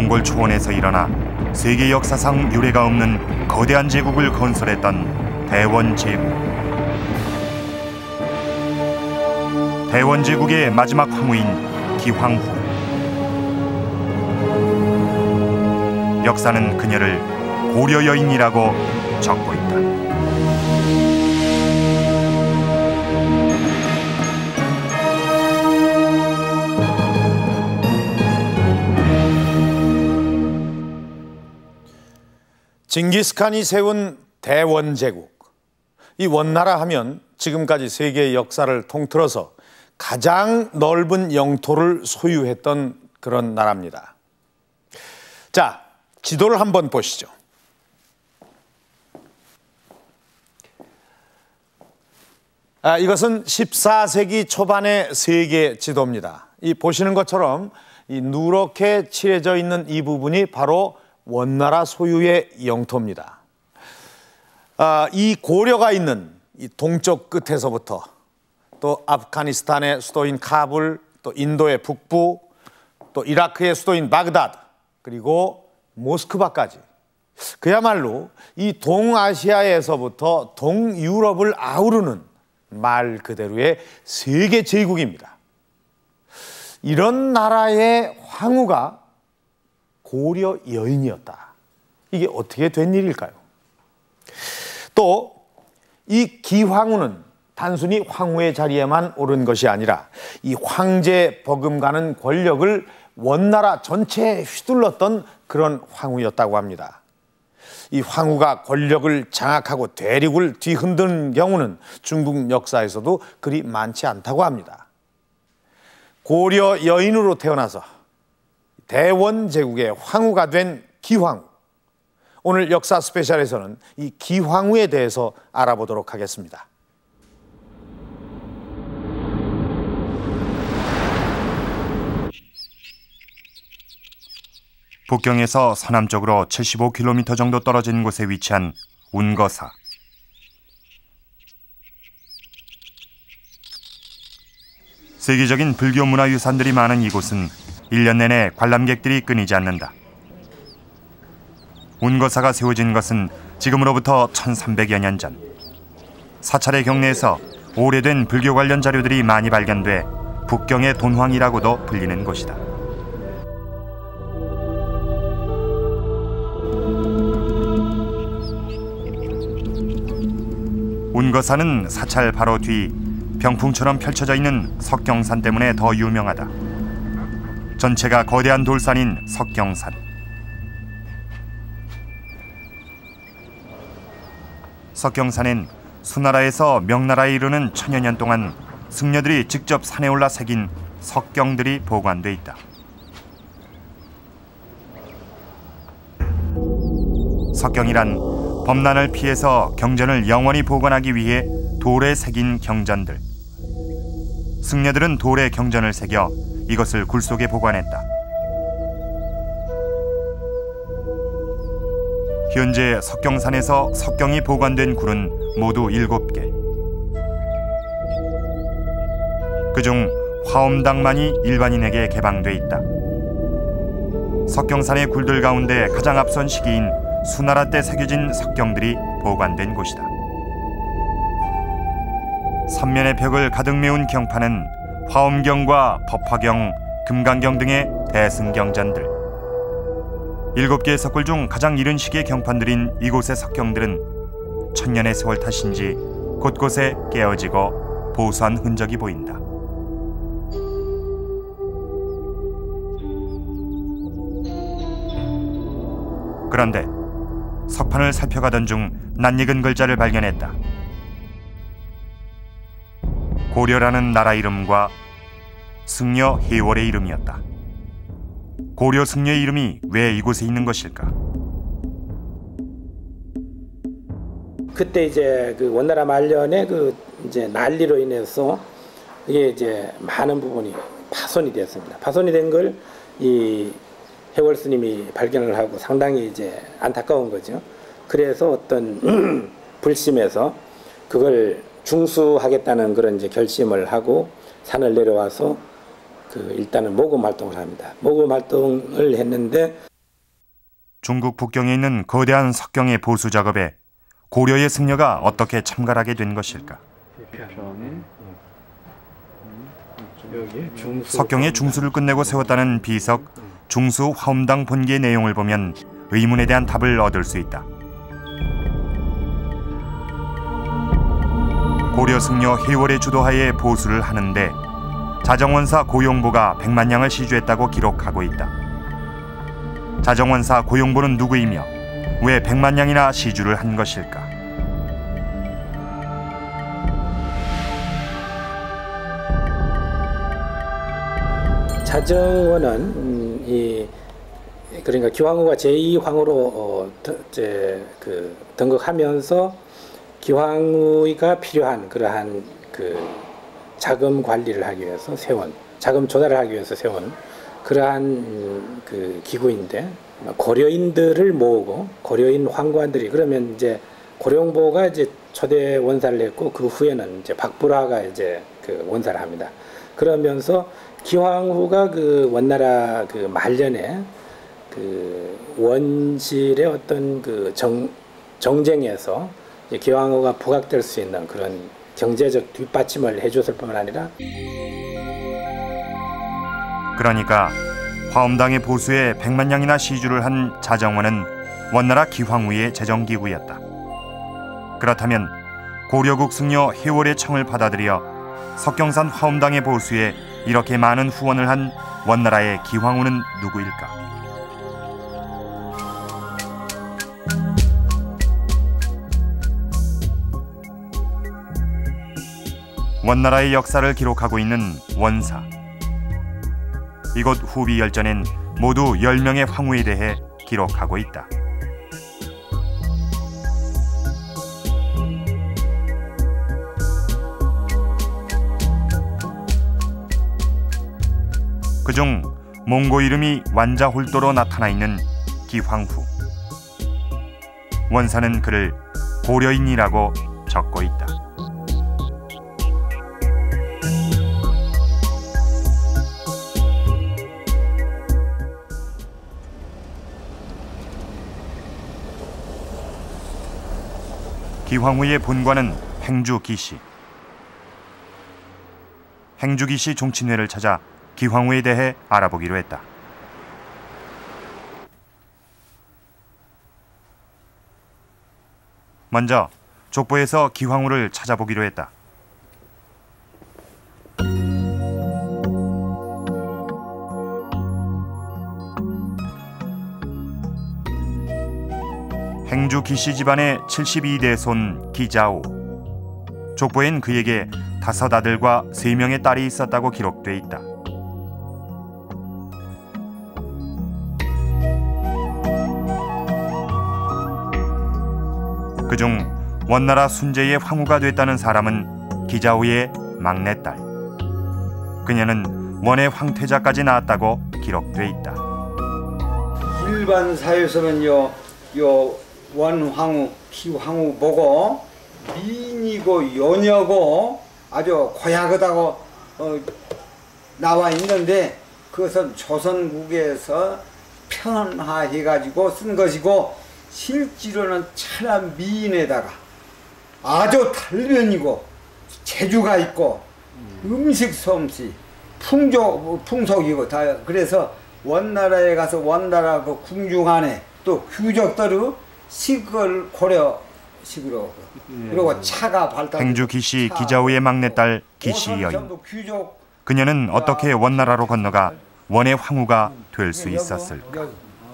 몽골 초원에서 일어나 세계 역사상 유례가 없는 거대한 제국을 건설했던 대원제국. 대원제국의 마지막 황후인 기황후. 역사는 그녀를 고려 여인이라고 적고 있다. 징기스칸이 세운 대원제국. 이 원나라 하면 지금까지 세계의 역사를 통틀어서 가장 넓은 영토를 소유했던 그런 나라입니다. 자, 지도를 한번 보시죠. 이것은 14세기 초반의 세계 지도입니다. 이 보시는 것처럼 이 누렇게 칠해져 있는 이 부분이 바로 원나라 소유의 영토입니다. 이 고려가 있는 이 동쪽 끝에서부터 또 아프가니스탄의 수도인 카불, 또 인도의 북부, 또 이라크의 수도인 바그다드, 그리고 모스크바까지 그야말로 이 동아시아에서부터 동유럽을 아우르는 말 그대로의 세계 제국입니다. 이런 나라의 황후가 고려 여인이었다. 이게 어떻게 된 일일까요? 또 이 기황후는 단순히 황후의 자리에만 오른 것이 아니라 이 황제 버금가는 권력을 원나라 전체에 휘둘렀던 그런 황후였다고 합니다. 이 황후가 권력을 장악하고 대륙을 뒤흔드는 경우는 중국 역사에서도 그리 많지 않다고 합니다. 고려 여인으로 태어나서 대원제국의 황후가 된 기황후. 오늘 역사 스페셜에서는 이 기황후에 대해서 알아보도록 하겠습니다. 북경에서 서남쪽으로 75km 정도 떨어진 곳에 위치한 운거사. 세계적인 불교 문화유산들이 많은 이곳은 1년 내내 관람객들이 끊이지 않는다. 운거사가 세워진 것은 지금으로부터 1300여 년 전. 사찰의 경내에서 오래된 불교 관련 자료들이 많이 발견돼 북경의 돈황이라고도 불리는 곳이다. 운거사는 사찰 바로 뒤 병풍처럼 펼쳐져 있는 석경산 때문에 더 유명하다. 전체가 거대한 돌산인 석경산. 석경산엔 수나라에서 명나라에 이르는 천여 년 동안 승려들이 직접 산에 올라 새긴 석경들이 보관돼 있다. 석경이란 범난을 피해서 경전을 영원히 보관하기 위해 돌에 새긴 경전들. 승려들은 돌에 경전을 새겨 이것을 굴 속에 보관했다. 현재 석경산에서 석경이 보관된 굴은 모두 7개. 그중 화엄당만이 일반인에게 개방돼 있다. 석경산의 굴들 가운데 가장 앞선 시기인 수나라 때 새겨진 석경들이 보관된 곳이다. 삼면의 벽을 가득 메운 경판은 화엄경과 법화경, 금강경 등의 대승경전들. 7개의 석굴 중 가장 이른 시기의 경판들인 이곳의 석경들은 천년의 세월 탓인지 곳곳에 깨어지고 보수한 흔적이 보인다. 그런데 석판을 살펴가던 중 낯익은 글자를 발견했다. 고려라는 나라 이름과 승려 해월의 이름이었다. 고려 승려의 이름이 왜 이곳에 있는 것일까? 그때 이제 그 원나라 말년에 그 이제 난리로 인해서 이게 이제 많은 부분이 파손이 되었습니다. 파손이 된 걸 이 해월 스님이 발견을 하고 상당히 이제 안타까운 거죠. 그래서 어떤 불심에서 그걸 중수하겠다는 그런 이제 결심을 하고 산을 내려와서 그 일단은 모금 활동을 합니다. 모금 활동을 했는데 중국 북경에 있는 거대한 석경의 보수 작업에 고려의 승려가 어떻게 참가하게 된 것일까? 석경의 중수를 끝내고 세웠다는 비석 중수 화엄당 본기의 내용을 보면 의문에 대한 답을 얻을 수 있다. 고려 승려 해월의 주도하에 보수를 하는데 자정원사 고용보가 100만 양을 시주했다고 기록하고 있다. 자정원사 고용보는 누구이며 왜 100만 양이나 시주를 한 것일까? 자정원은 그러니까 기황후가 제2황후로 등극하면서 기황후가 필요한 그러한 자금 관리를 하기 위해서 세운, 자금 조달을 하기 위해서 세운 그러한 기구인데, 고려인들을 모으고 고려인 황관들이, 그러면 이제 고령보가 이제 초대 원사를 했고 그 후에는 이제 박불화가 이제 원사를 합니다. 그러면서 기황후가 원나라 말년에 원실의 어떤 정쟁에서 기황후가 부각될 수 있는 그런 경제적 뒷받침을 해줬을 뿐만 아니라, 그러니까 화엄당의 보수에 100만 양이나 시주를 한 자정원은 원나라 기황후의 재정기구였다. 그렇다면 고려국 승려 해월의 청을 받아들여 석경산 화엄당의 보수에 이렇게 많은 후원을 한 원나라의 기황후는 누구일까? 원나라의 역사를 기록하고 있는 원사. 이곳 후비 열전엔 모두 10명의 황후에 대해 기록하고 있다. 그중 몽고 이름이 완자홀도로 나타나 있는 기황후. 원사는 그를 고려인이라고 적고 있다. 기황후의 본관은 행주기시. 행주기시 종친회를 찾아 기황후에 대해 알아보기로 했다. 먼저 족보에서 기황후를 찾아보기로 했다. 행주 기씨 집안의 72대 손 기자오. 족보엔 그에게 5 아들과 3명의 딸이 있었다고 기록돼 있다. 그중 원나라 순제의 황후가 됐다는 사람은 기자오의 막내딸. 그녀는 원의 황태자까지 낳았다고 기록돼 있다. 일반 사회에서는요, 원황후, 기황후 보고 미인이고 여녀고 아주 고약하다고 나와 있는데, 그것은 조선국에서 편하해가지고 쓴 것이고, 실제로는 찬란 미인에다가 아주 달면이고 재주가 있고 음식 솜씨 풍속이고 다. 그래서 원나라에 가서 원나라 궁중안에 또 귀족들의 식을 고려식으로 그리고 차가 발달. 행주 기씨 기자오의 막내딸 기씨 여인. 그녀는 어떻게 원나라로 건너가 원의 황후가 될 수 있었을까?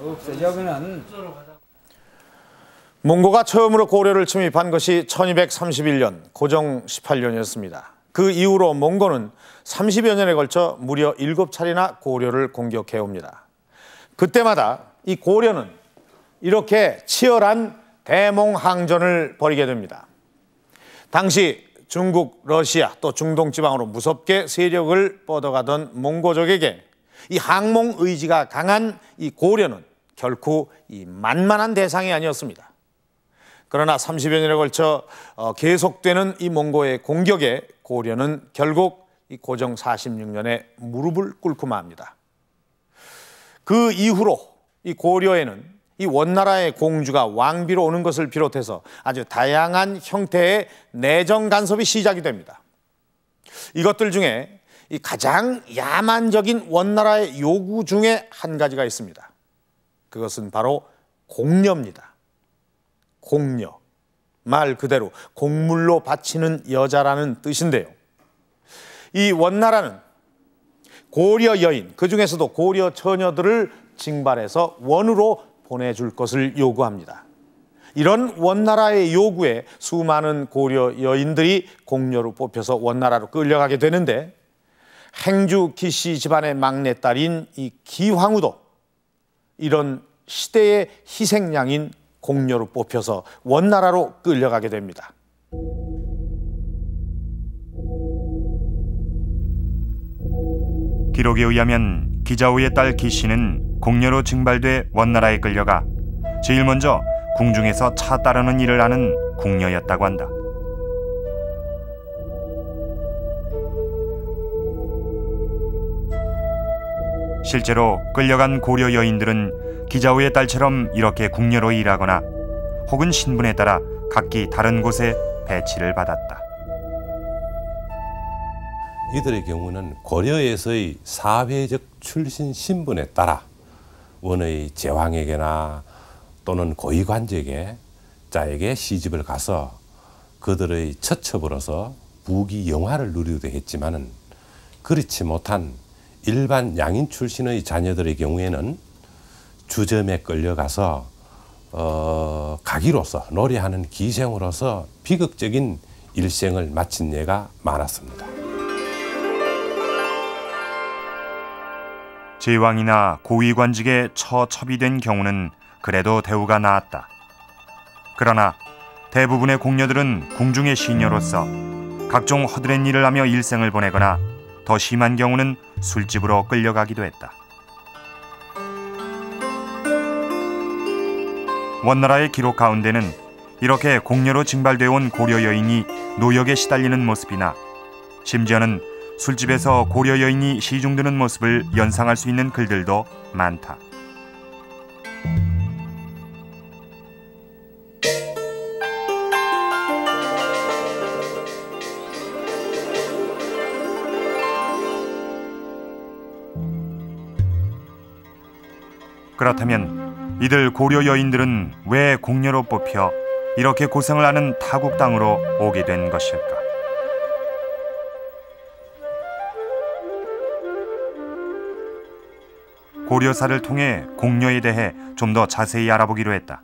몽고가 처음으로 고려를 침입한 것이 1231년 고정 18년이었습니다. 그 이후로 몽고는 30여 년에 걸쳐 무려 7차례나 고려를 공격해옵니다. 그때마다 이 고려는 이렇게 치열한 대몽항전을 벌이게 됩니다. 당시 중국, 러시아 또 중동 지방으로 무섭게 세력을 뻗어가던 몽고족에게 이 항몽 의지가 강한 이 고려는 결코 이 만만한 대상이 아니었습니다. 그러나 30여 년에 걸쳐 계속되는 이 몽고의 공격에 고려는 결국 이 고정 46년에 무릎을 꿇고 맙니다. 그 이후로 이 고려에는 이 원나라의 공주가 왕비로 오는 것을 비롯해서 아주 다양한 형태의 내정 간섭이 시작이 됩니다. 이것들 중에 이 가장 야만적인 원나라의 요구 중에 한 가지가 있습니다. 그것은 바로 공녀입니다. 공녀. 말 그대로 곡물로 바치는 여자라는 뜻인데요. 이 원나라는 고려 여인, 그중에서도 고려 처녀들을 징발해서 원으로 보내줄 것을 요구합니다. 이런 원나라의 요구에 수많은 고려 여인들이 공녀로 뽑혀서 원나라로 끌려가게 되는데, 행주 기씨 집안의 막내딸인 이 기황후도 이런 시대의 희생양인 공녀로 뽑혀서 원나라로 끌려가게 됩니다. 기록에 의하면 기자우의 딸 기씨는 공녀로 징발돼 원나라에 끌려가 제일 먼저 궁중에서 차 따르는 일을 하는 궁녀였다고 한다. 실제로 끌려간 고려 여인들은 기자우의 딸처럼 이렇게 궁녀로 일하거나 혹은 신분에 따라 각기 다른 곳에 배치를 받았다. 이들의 경우는 고려에서의 사회적 출신 신분에 따라 원의 제왕에게나 또는 고위관직에 자에게 시집을 가서 그들의 처첩으로서 부귀 영화를 누리기도 했지만은 그렇지 못한 일반 양인 출신의 자녀들의 경우에는 주점에 끌려가서 가기로서 노래하는 기생으로서 비극적인 일생을 마친 예가 많았습니다. 제왕이나 고위관직에 처첩이 된 경우는 그래도 대우가 나았다. 그러나 대부분의 공녀들은 궁중의 시녀로서 각종 허드렛 일을 하며 일생을 보내거나 더 심한 경우는 술집으로 끌려가기도 했다. 원나라의 기록 가운데는 이렇게 공녀로 징발되어 온 고려 여인이 노역에 시달리는 모습이나 심지어는 술집에서 고려 여인이 시중드는 모습을 연상할 수 있는 글들도 많다. 그렇다면 이들 고려 여인들은 왜 공녀로 뽑혀 이렇게 고생을 하는 타국 땅으로 오게 된 것일까? 고려사를 통해 공녀에 대해 좀 더 자세히 알아보기로 했다.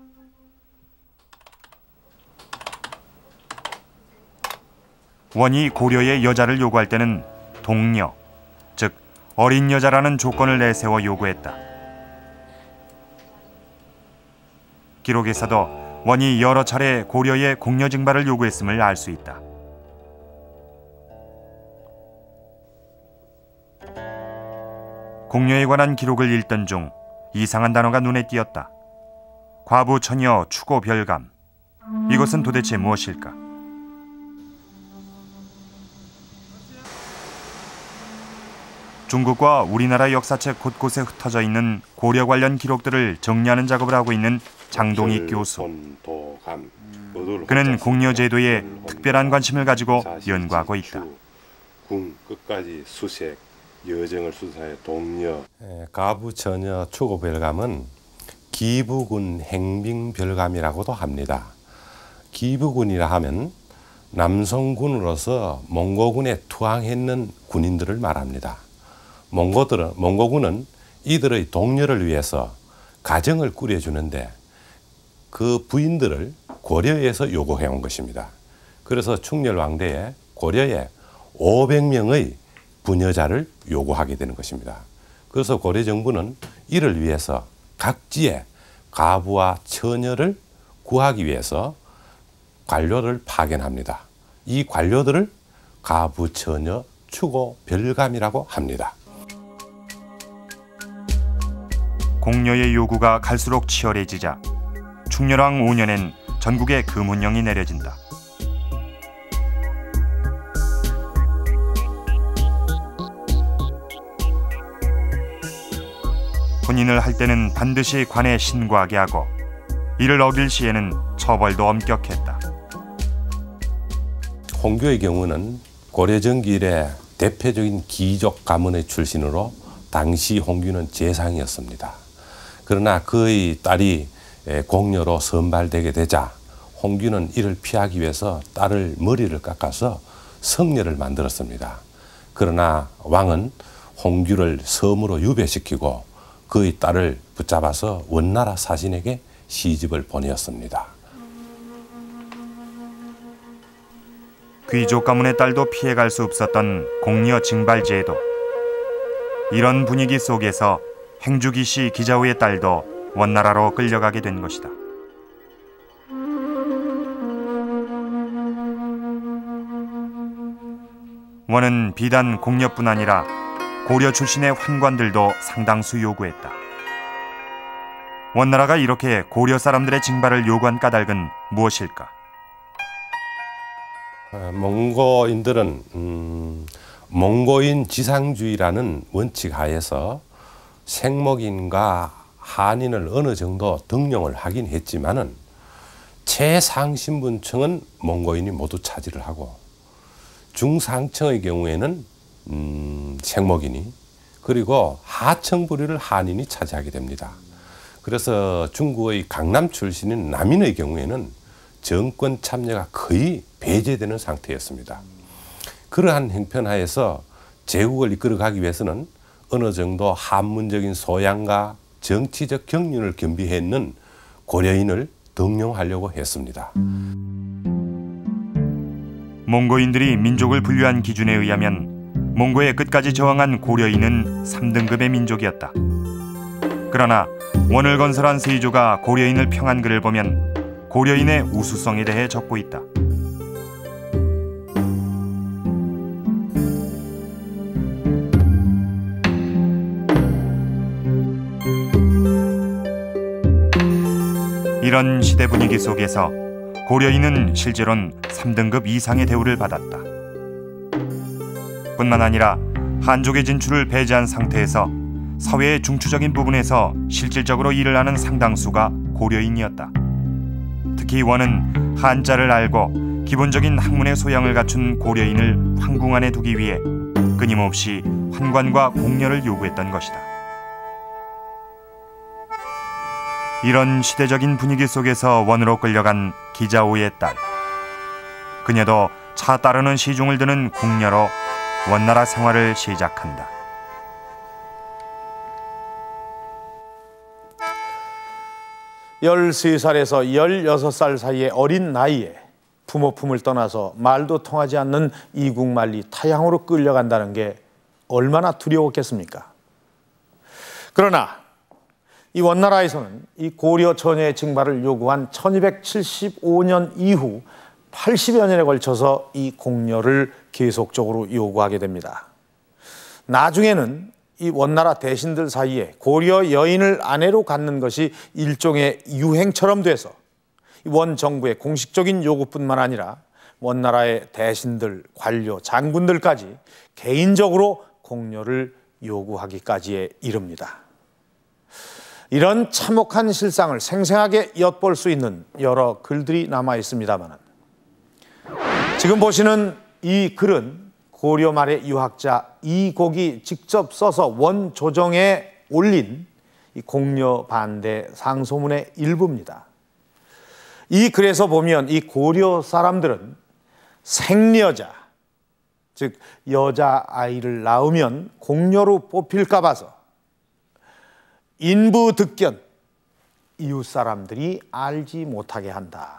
원이 고려의 여자를 요구할 때는 동녀, 즉 어린 여자라는 조건을 내세워 요구했다. 기록에서도 원이 여러 차례 고려의 공녀 징발을 요구했음을 알 수 있다. 공녀에 관한 기록을 읽던 중 이상한 단어가 눈에 띄었다. 과부 처녀 추고 별감. 이것은 도대체 무엇일까? 중국과 우리나라 역사책 곳곳에 흩어져 있는 고려 관련 기록들을 정리하는 작업을 하고 있는 장동희 교수. 그는 공녀 제도에 특별한 관심을 가지고 연구하고 있다. 궁 끝까지 수색, 여정을 수사해 동녀. 가부 처녀 추고 별감은 기부군 행빙별감이라고도 합니다. 기부군이라 하면 남성군으로서 몽고군에 투항했는 군인들을 말합니다. 몽고군은 이들의 동료를 위해서 가정을 꾸려주는데 그 부인들을 고려에서 요구해온 것입니다. 그래서 충렬왕대에 고려에 500명의 부녀자를 요구하게 되는 것입니다. 그래서 고려 정부는 이를 위해서 각지에 가부와 처녀를 구하기 위해서 관료를 파견합니다. 이 관료들을 가부, 처녀, 추고, 별감이라고 합니다. 공녀의 요구가 갈수록 치열해지자 충렬왕 5년엔 전국에 금운령이 내려진다. 혼인을 할 때는 반드시 관에 신고하게 하고 이를 어길 시에는 처벌도 엄격했다. 홍교의 경우는 고려전기 이래 대표적인 귀족 가문의 출신으로 당시 홍규는 재상이었습니다. 그러나 그의 딸이 공녀로 선발되게 되자 홍규는 이를 피하기 위해서 딸을 머리를 깎아서 성녀를 만들었습니다. 그러나 왕은 홍규를 섬으로 유배시키고 그의 딸을 붙잡아서 원나라 사신에게 시집을 보내었습니다. 귀족 가문의 딸도 피해갈 수 없었던 공녀 징발제도. 이런 분위기 속에서 행주기 씨 기자우의 딸도 원나라로 끌려가게 된 것이다. 원은 비단 공녀뿐 아니라 고려 출신의 환관들도 상당수 요구했다. 원나라가 이렇게 고려 사람들의 징발을 요구한 까닭은 무엇일까? 몽고인들은 몽고인 지상주의라는 원칙 하에서 생목인과 한인을 어느 정도 등용을 하긴 했지만은 최상신분층은 몽고인이 모두 차지를 하고 중상층의 경우에는 생목인이 그리고 하층 부류를 한인이 차지하게 됩니다. 그래서 중국의 강남 출신인 남인의 경우에는 정권 참여가 거의 배제되는 상태였습니다. 그러한 형편하에서 제국을 이끌어가기 위해서는 어느 정도 한문적인 소양과 정치적 경륜을 겸비했는 고려인을 등용하려고 했습니다. 몽고인들이 민족을 분류한 기준에 의하면 몽고에 끝까지 저항한 고려인은 3등급의 민족이었다. 그러나 원을 건설한 세조가 고려인을 평한 글을 보면 고려인의 우수성에 대해 적고 있다. 이런 시대 분위기 속에서 고려인은 실제로는 3등급 이상의 대우를 받았다. 뿐만 아니라 한족의 진출을 배제한 상태에서 사회의 중추적인 부분에서 실질적으로 일을 하는 상당수가 고려인이었다. 특히 원은 한자를 알고 기본적인 학문의 소양을 갖춘 고려인을 황궁 안에 두기 위해 끊임없이 환관과 공녀를 요구했던 것이다. 이런 시대적인 분위기 속에서 원으로 끌려간 기자오의 딸. 그녀도 차 따르는 시중을 드는 궁녀로 원나라 생활을 시작한다. 열세 살에서 16살 사이의 어린 나이에 부모 품을 떠나서 말도 통하지 않는 이국만리 타향으로 끌려간다는 게 얼마나 두려웠겠습니까? 그러나 이 원나라에서는 이 고려 처녀의 징발을 요구한 1275년 이후 80여 년에 걸쳐서 이 공녀를 계속적으로 요구하게 됩니다. 나중에는 이 원나라 대신들 사이에 고려 여인을 아내로 갖는 것이 일종의 유행처럼 돼서 원 정부의 공식적인 요구뿐만 아니라 원나라의 대신들, 관료, 장군들까지 개인적으로 공녀를 요구하기까지에 이릅니다. 이런 참혹한 실상을 생생하게 엿볼 수 있는 여러 글들이 남아 있습니다만 지금 보시는 이 글은 고려 말의 유학자 이곡이 직접 써서 원 조정에 올린 이 공녀 반대 상소문의 일부입니다. 이 글에서 보면 이 고려 사람들은 생여자, 즉 여자아이를 낳으면 공녀로 뽑힐까 봐서 인부득견, 이웃 사람들이 알지 못하게 한다.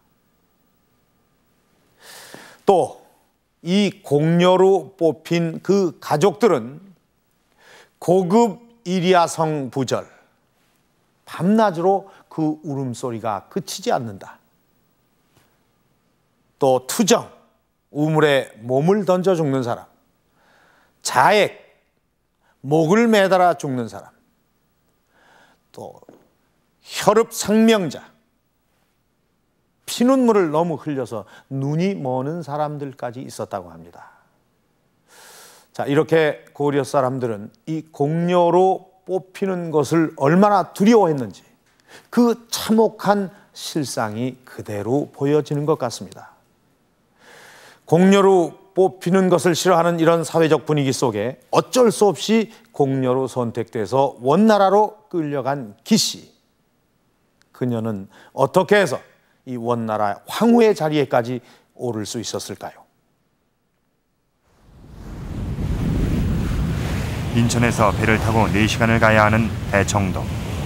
또 이 공녀로 뽑힌 그 가족들은 고급 일야성 부절, 밤낮으로 그 울음소리가 그치지 않는다. 또 투정, 우물에 몸을 던져 죽는 사람, 자액, 목을 매달아 죽는 사람, 또 혈읍 상명자, 피눈물을 너무 흘려서 눈이 머는 사람들까지 있었다고 합니다. 자, 이렇게 고려 사람들은 이 공녀로 뽑히는 것을 얼마나 두려워했는지 그 참혹한 실상이 그대로 보여지는 것 같습니다. 공료로 뽑히는 것을 싫어하는 이런 사회적 분위기 속에 어쩔 수 없이 공료로 선택돼서 원나라로 끌려간 기씨. 그녀는 어떻게 해서 이 원나라 황후의 자리에까지 오를 수 있었을까요? 인천에서 배를 타고 4시간을 가야 하는 대청도.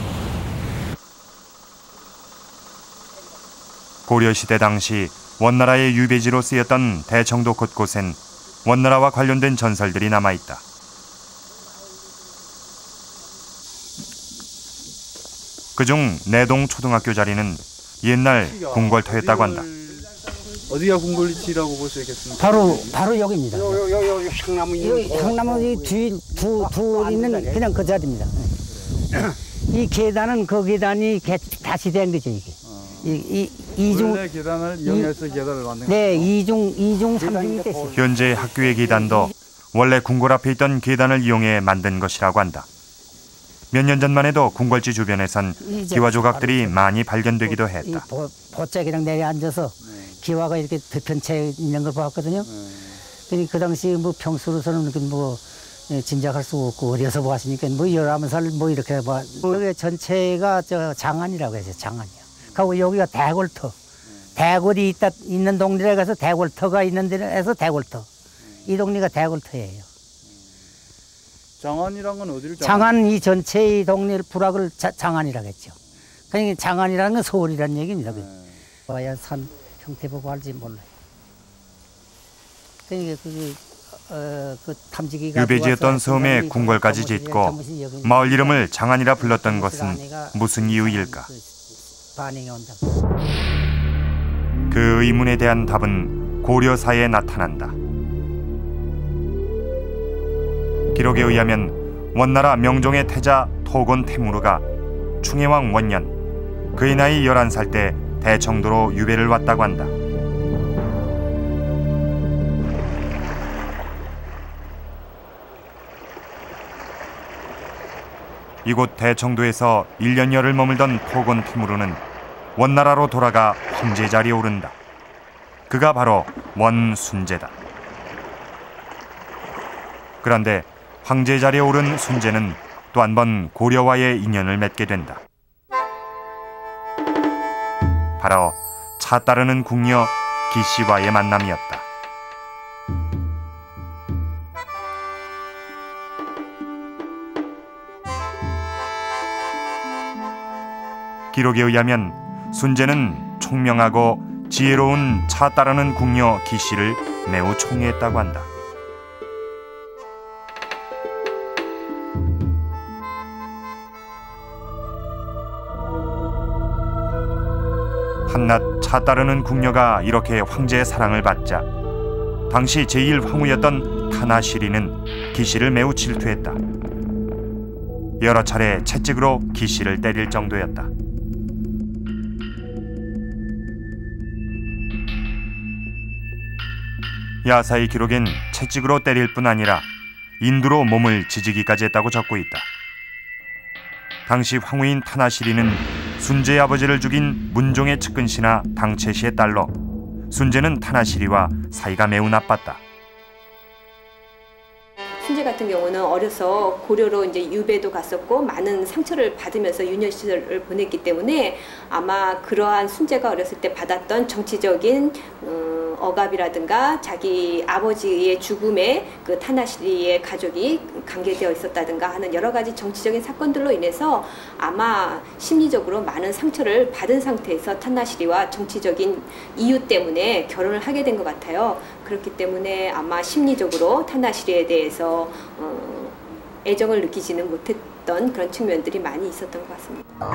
고려시대 당시 원나라의 유배지로 쓰였던 대청도 곳곳엔 원나라와 관련된 전설들이 남아있다. 그중 내동 초등학교 자리는 옛날 궁궐터였다고 한다. 어디가 궁궐지라고 볼 수 있겠습니까? 바로 여기입니다. 여기 향나무 둘 있는 그냥 그 자리입니다. 이 계단은 그 계단이 다시 된 거죠, 이게. 이중 원래 계단을 이용해서 계단을 만든 네, 이중 삼중이 됐어요. 현재 학교의 계단도 원래 궁궐 앞에 있던 계단을 이용해 만든 것이라고 한다. 몇 년 전만 해도 궁궐지 주변에선 기와 조각들이 많이 발견되기도 했다. 보짝이랑 내려 앉아서 기와가 이렇게 펴편채 있는 걸 봤거든요. 그 당시 뭐 평소로서는 뭐 짐작할 수 없고 어려서 보았으니까 뭐 11살 뭐 이렇게 봐. 여기 전체가 저 장안이라고 해서 장안이요. 그리고 여기가 대골터. 대골이 있는 동네에 가서 대골터가 있는 데에서 대골터. 이 동네가 대골터예요. 장안이란 건 어디를 장안 이 전체 이 동네 부락을 장안이라고 했죠. 그러니까 장안이라는 건 서울이라는 얘기입니다. 와야 산 형태 보고 알지 몰라요. 그러니까 그 탐지기가 유배지였던 섬에 궁궐까지 짓고 마을 이름을 장안이라 불렀던 것은 무슨 이유일까? 반응이 온다. 그 의문에 대한 답은 고려사에 나타난다. 기록에 의하면 원나라 명종의 태자 토건 태무르가 충해왕 원년, 그의 나이 11살 때 대청도로 유배를 왔다고 한다. 이곳 대청도에서 1년여를 머물던 토건 태무르는 원나라로 돌아가 황제 자리에 오른다. 그가 바로 원순제다. 그런데 황제 자리에 오른 순제는 또 한 번 고려와의 인연을 맺게 된다. 바로 차 따르는 궁녀 기씨와의 만남이었다. 기록에 의하면 순제는 총명하고 지혜로운 차 따르는 궁녀 기씨를 매우 총애했다고 한다. 한낱 차 따르는 궁녀가 이렇게 황제의 사랑을 받자 당시 제1황후였던 타나시리는 기씨를 매우 질투했다. 여러 차례 채찍으로 기씨를 때릴 정도였다. 야사의 기록엔 채찍으로 때릴 뿐 아니라 인두로 몸을 지지기까지 했다고 적고 있다. 당시 황후인 타나시리는 순제의 아버지를 죽인 문종의 측근시나 당채시의 딸로 순제는 타나시리와 사이가 매우 나빴다. 순제 같은 경우는 어려서 고려로 이제 유배도 갔었고 많은 상처를 받으면서 유년 시절을 보냈기 때문에 아마 그러한 순제가 어렸을 때 받았던 정치적인 억압이라든가 자기 아버지의 죽음에 그 타나시리의 가족이 관계되어 있었다든가 하는 여러 가지 정치적인 사건들로 인해서 아마 심리적으로 많은 상처를 받은 상태에서 타나시리와 정치적인 이유 때문에 결혼을 하게 된 것 같아요. 그렇기 때문에 아마 심리적으로 타나시리에 대해서 애정을 느끼지는 못했던 그런 측면들이 많이 있었던 것 같습니다.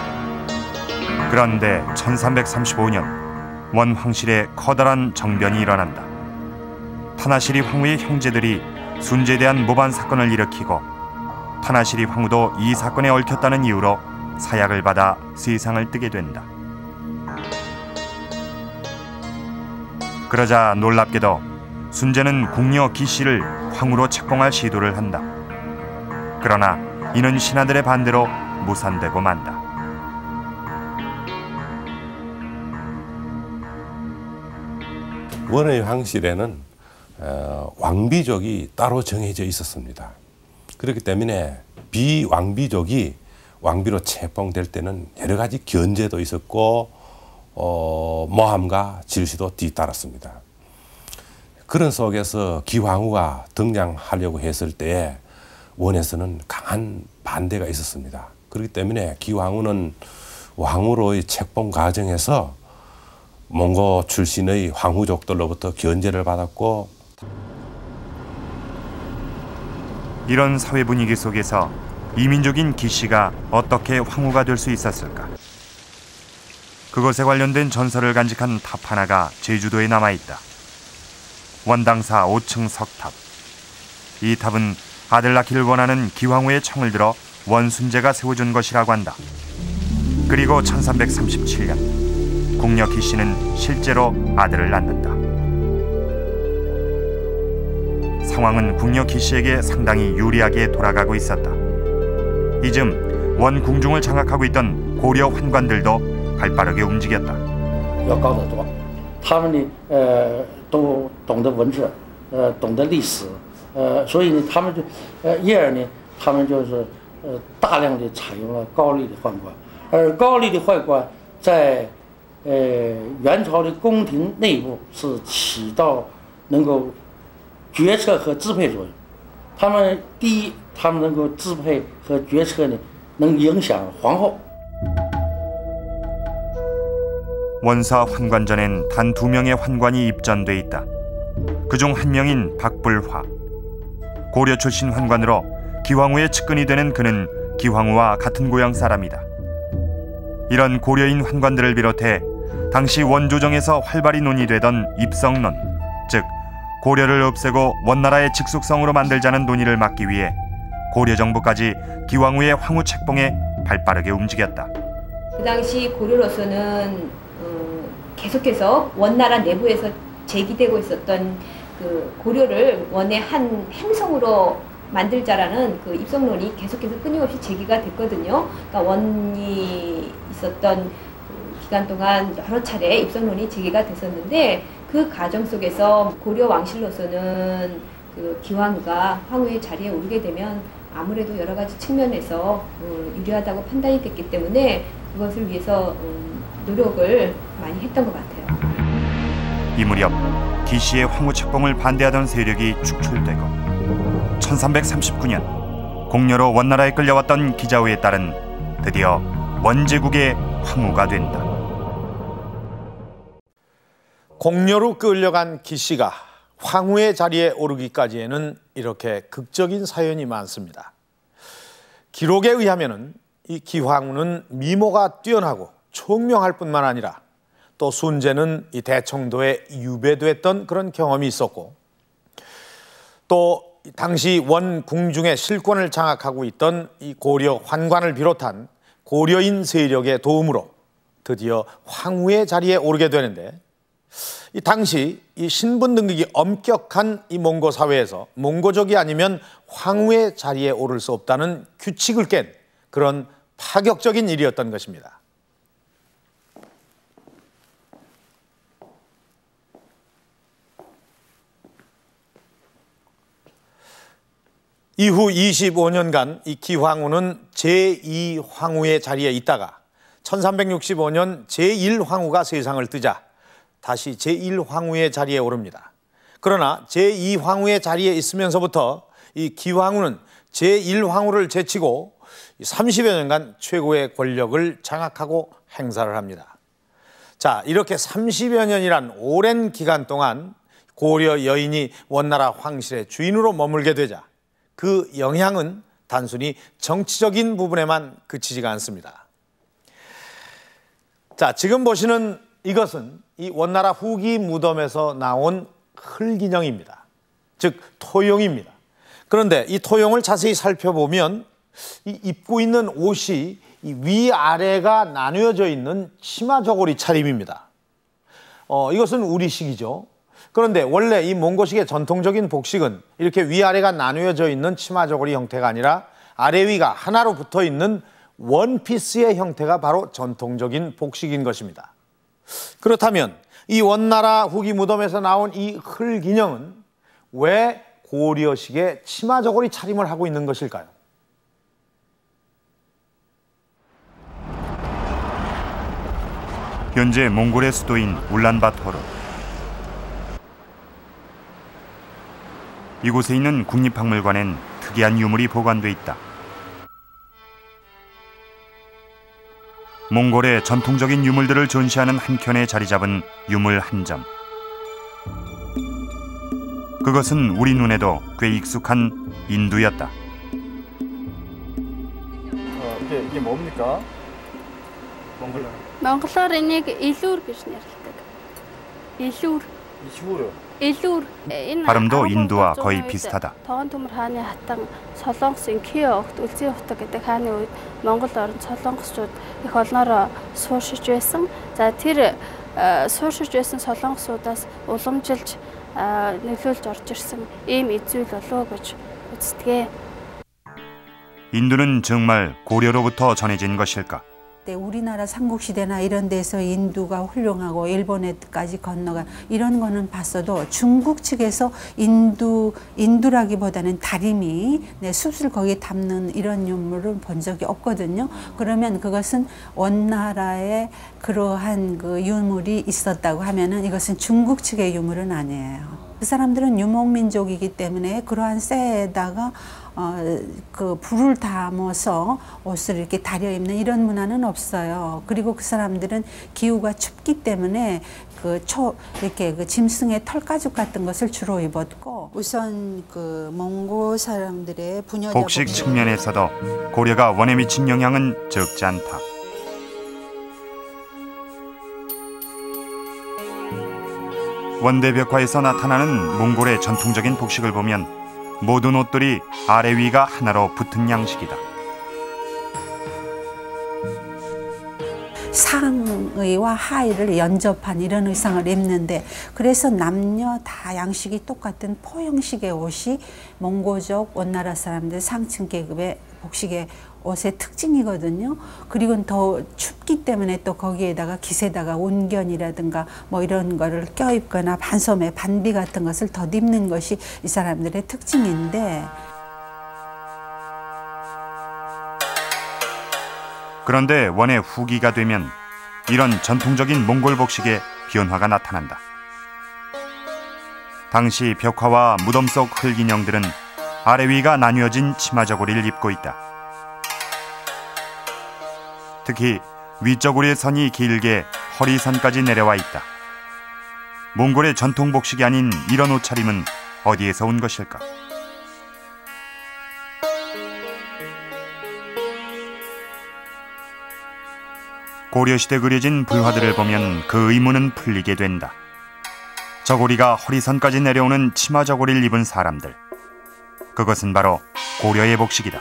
그런데 1335년 원황실에 커다란 정변이 일어난다. 타나시리 황후의 형제들이 순제에 대한 모반 사건을 일으키고 타나시리 황후도 이 사건에 얽혔다는 이유로 사약을 받아 세상을 뜨게 된다. 그러자 놀랍게도 순제는 궁녀 기씨를 황후로 책봉할 시도를 한다. 그러나 이는 신하들의 반대로 무산되고 만다. 원의 황실에는 왕비족이 따로 정해져 있었습니다. 그렇기 때문에 비왕비족이 왕비로 책봉될 때는 여러 가지 견제도 있었고 모함과 질시도 뒤따랐습니다. 그런 속에서 기황후가 등장하려고 했을 때에 원에서는 강한 반대가 있었습니다. 그렇기 때문에 기황후는 왕후로의 책봉 과정에서 몽고 출신의 황후족들로부터 견제를 받았고, 이런 사회 분위기 속에서 이민족인 기씨가 어떻게 황후가 될 수 있었을까? 그것에 관련된 전설을 간직한 탑 하나가 제주도에 남아있다. 원당사 5층 석탑. 이 탑은 아들 낳기를 원하는 기황후의 청을 들어 원순제가 세워준 것이라고 한다. 그리고 1337년 궁녀 기씨는 실제로 아들을 낳는다. 상황은 궁녀 기씨에게 상당히 유리하게 돌아가고 있었다. 이쯤 원 궁중을 장악하고 있던 고려 환관들도 발빠르게 움직였다. 要高得多，他们呢，都懂得文字，懂得历史，所以呢，他们就，因而呢，他们就是大量的采用了高丽的宦官，而高丽的宦官在元朝的宫廷内部是起到能够决策和支配作用。他们第一，他们能够支配和决策呢，能影响皇后。 원사 환관전엔 단 2명의 환관이 입전돼 있다. 그중 한 명인 박불화. 고려 출신 환관으로 기황후의 측근이 되는 그는 기황후와 같은 고향 사람이다. 이런 고려인 환관들을 비롯해 당시 원조정에서 활발히 논의되던 입성론, 즉 고려를 없애고 원나라의 직속성으로 만들자는 논의를 막기 위해 고려 정부까지 기황후의 황후 책봉에 발빠르게 움직였다. 그 당시 고려로서는 계속해서 원나라 내부에서 제기되고 있었던 그 고려를 원의 한 행성으로 만들자라는 그 입성론이 계속해서 끊임없이 제기가 됐거든요. 그러니까 원이 있었던 그 기간 동안 여러 차례 입성론이 제기가 됐었는데 그 과정 속에서 고려 왕실로서는 그 기황후가 황후의 자리에 오르게 되면 아무래도 여러 가지 측면에서 유리하다고 판단이 됐기 때문에 그것을 위해서 노력을 많이 했던 것 같아요. 이 무렵 기씨의 황후 책봉을 반대하던 세력이 축출되고 1339년 공녀로 원나라에 끌려왔던 기자후의 딸은 드디어 원제국의 황후가 된다. 공녀로 끌려간 기씨가 황후의 자리에 오르기까지에는 이렇게 극적인 사연이 많습니다. 기록에 의하면은 이 기황후는 미모가 뛰어나고 총명할 뿐만 아니라 또 순제는 이 대청도에 유배됐던 그런 경험이 있었고 또 당시 원 궁중의 실권을 장악하고 있던 이 고려 환관을 비롯한 고려인 세력의 도움으로 드디어 황후의 자리에 오르게 되는데 이 당시 이 신분 등극이 엄격한 이 몽고 사회에서 몽고족이 아니면 황후의 자리에 오를 수 없다는 규칙을 깬 그런 파격적인 일이었던 것입니다. 이후 25년간 이 기황후는 제2황후의 자리에 있다가 1365년 제1황후가 세상을 뜨자 다시 제1황후의 자리에 오릅니다. 그러나 제2황후의 자리에 있으면서부터 이 기황후는 제1황후를 제치고 30여 년간 최고의 권력을 장악하고 행사를 합니다. 자, 이렇게 30여 년이란 오랜 기간 동안 고려 여인이 원나라 황실의 주인으로 머물게 되자 그 영향은 단순히 정치적인 부분에만 그치지가 않습니다. 자, 지금 보시는 이것은 이 원나라 후기 무덤에서 나온 흙인형입니다. 즉 토용입니다. 그런데 이 토용을 자세히 살펴보면 이 입고 있는 옷이 이 위아래가 나뉘어져 있는 치마 저고리 차림입니다. 이것은 우리식이죠. 그런데 원래 이 몽고식의 전통적인 복식은 이렇게 위아래가 나뉘어져 있는 치마 저고리 형태가 아니라 아래 위가 하나로 붙어 있는 원피스의 형태가 바로 전통적인 복식인 것입니다. 그렇다면 이 원나라 후기 무덤에서 나온 이 흙인형은 왜 고려식의 치마 저고리 차림을 하고 있는 것일까요? 현재 몽골의 수도인 울란바토르. 이곳에 있는 국립박물관엔 특이한 유물이 보관돼 있다. 몽골의 전통적인 유물들을 전시하는 한켠에 자리 잡은 유물 한 점. 그것은 우리 눈에도 꽤 익숙한 인두였다. 이게 뭡니까? 몽골. Монголоор энийг илүүр гэж нэрлэдэг. илүүр. илүүр. 발음도 인두와 거의 비슷하다. Тоон төмөр хааны хатан Солонгосын Кио огт Үлзий утга гэдэг хааны үед Монгол орнд солонгосчууд их олноор сууршиж байсан. За тэр сууршиж байсан солонгосуудаас уламжилж нөлөөлж орж ирсэн ийм эзүүл болов гэж үздэг. 인두는 정말 고려로부터 전해진 것일까? 우리나라 삼국시대나 이런 데서 인두가 훌륭하고 일본에까지 건너가 이런 거는 봤어도 중국 측에서 인두라기보다는 다리미, 숯을 거기에 담는 이런 유물을 본 적이 없거든요. 그러면 그것은 원나라에 그러한 그 유물이 있었다고 하면은 이것은 중국 측의 유물은 아니에요. 그 사람들은 유목민족이기 때문에 그러한 쇠에다가 그 불을 담아서 옷을 이렇게 다려 입는 이런 문화는 없어요. 그리고 그 사람들은 기후가 춥기 때문에 이렇게 그 짐승의 털가죽 같은 것을 주로 입었고 우선 그 몽고 사람들의 부녀자 복식 측면에서도 고려가 원에 미친 영향은 적지 않다. 원대벽화에서 나타나는 몽골의 전통적인 복식을 보면 모든 옷들이 아래 위가 하나로 붙은 양식이다. 상의와 하의를 연접한 이런 의상을 입는데 그래서 남녀 다 양식이 똑같은 포형식의 옷이 몽고족 원나라 사람들 상층 계급의 복식의 옷의 특징이거든요. 그리고 더 춥기 때문에 또 거기에다가 깃에다가 온견이라든가 뭐 이런 거를 껴입거나 반소매, 반비 같은 것을 덧입는 것이 이 사람들의 특징인데 그런데 원의 후기가 되면 이런 전통적인 몽골 복식에 변화가 나타난다. 당시 벽화와 무덤 속 흙인형들은 아래 위가 나뉘어진 치마 저고리를 입고 있다. 특히 위저고리의 선이 길게 허리선까지 내려와 있다. 몽골의 전통 복식이 아닌 이런 옷차림은 어디에서 온 것일까? 고려시대 그려진 불화들을 보면 그 의문은 풀리게 된다. 저고리가 허리선까지 내려오는 치마 저고리를 입은 사람들. 그것은 바로 고려의 복식이다.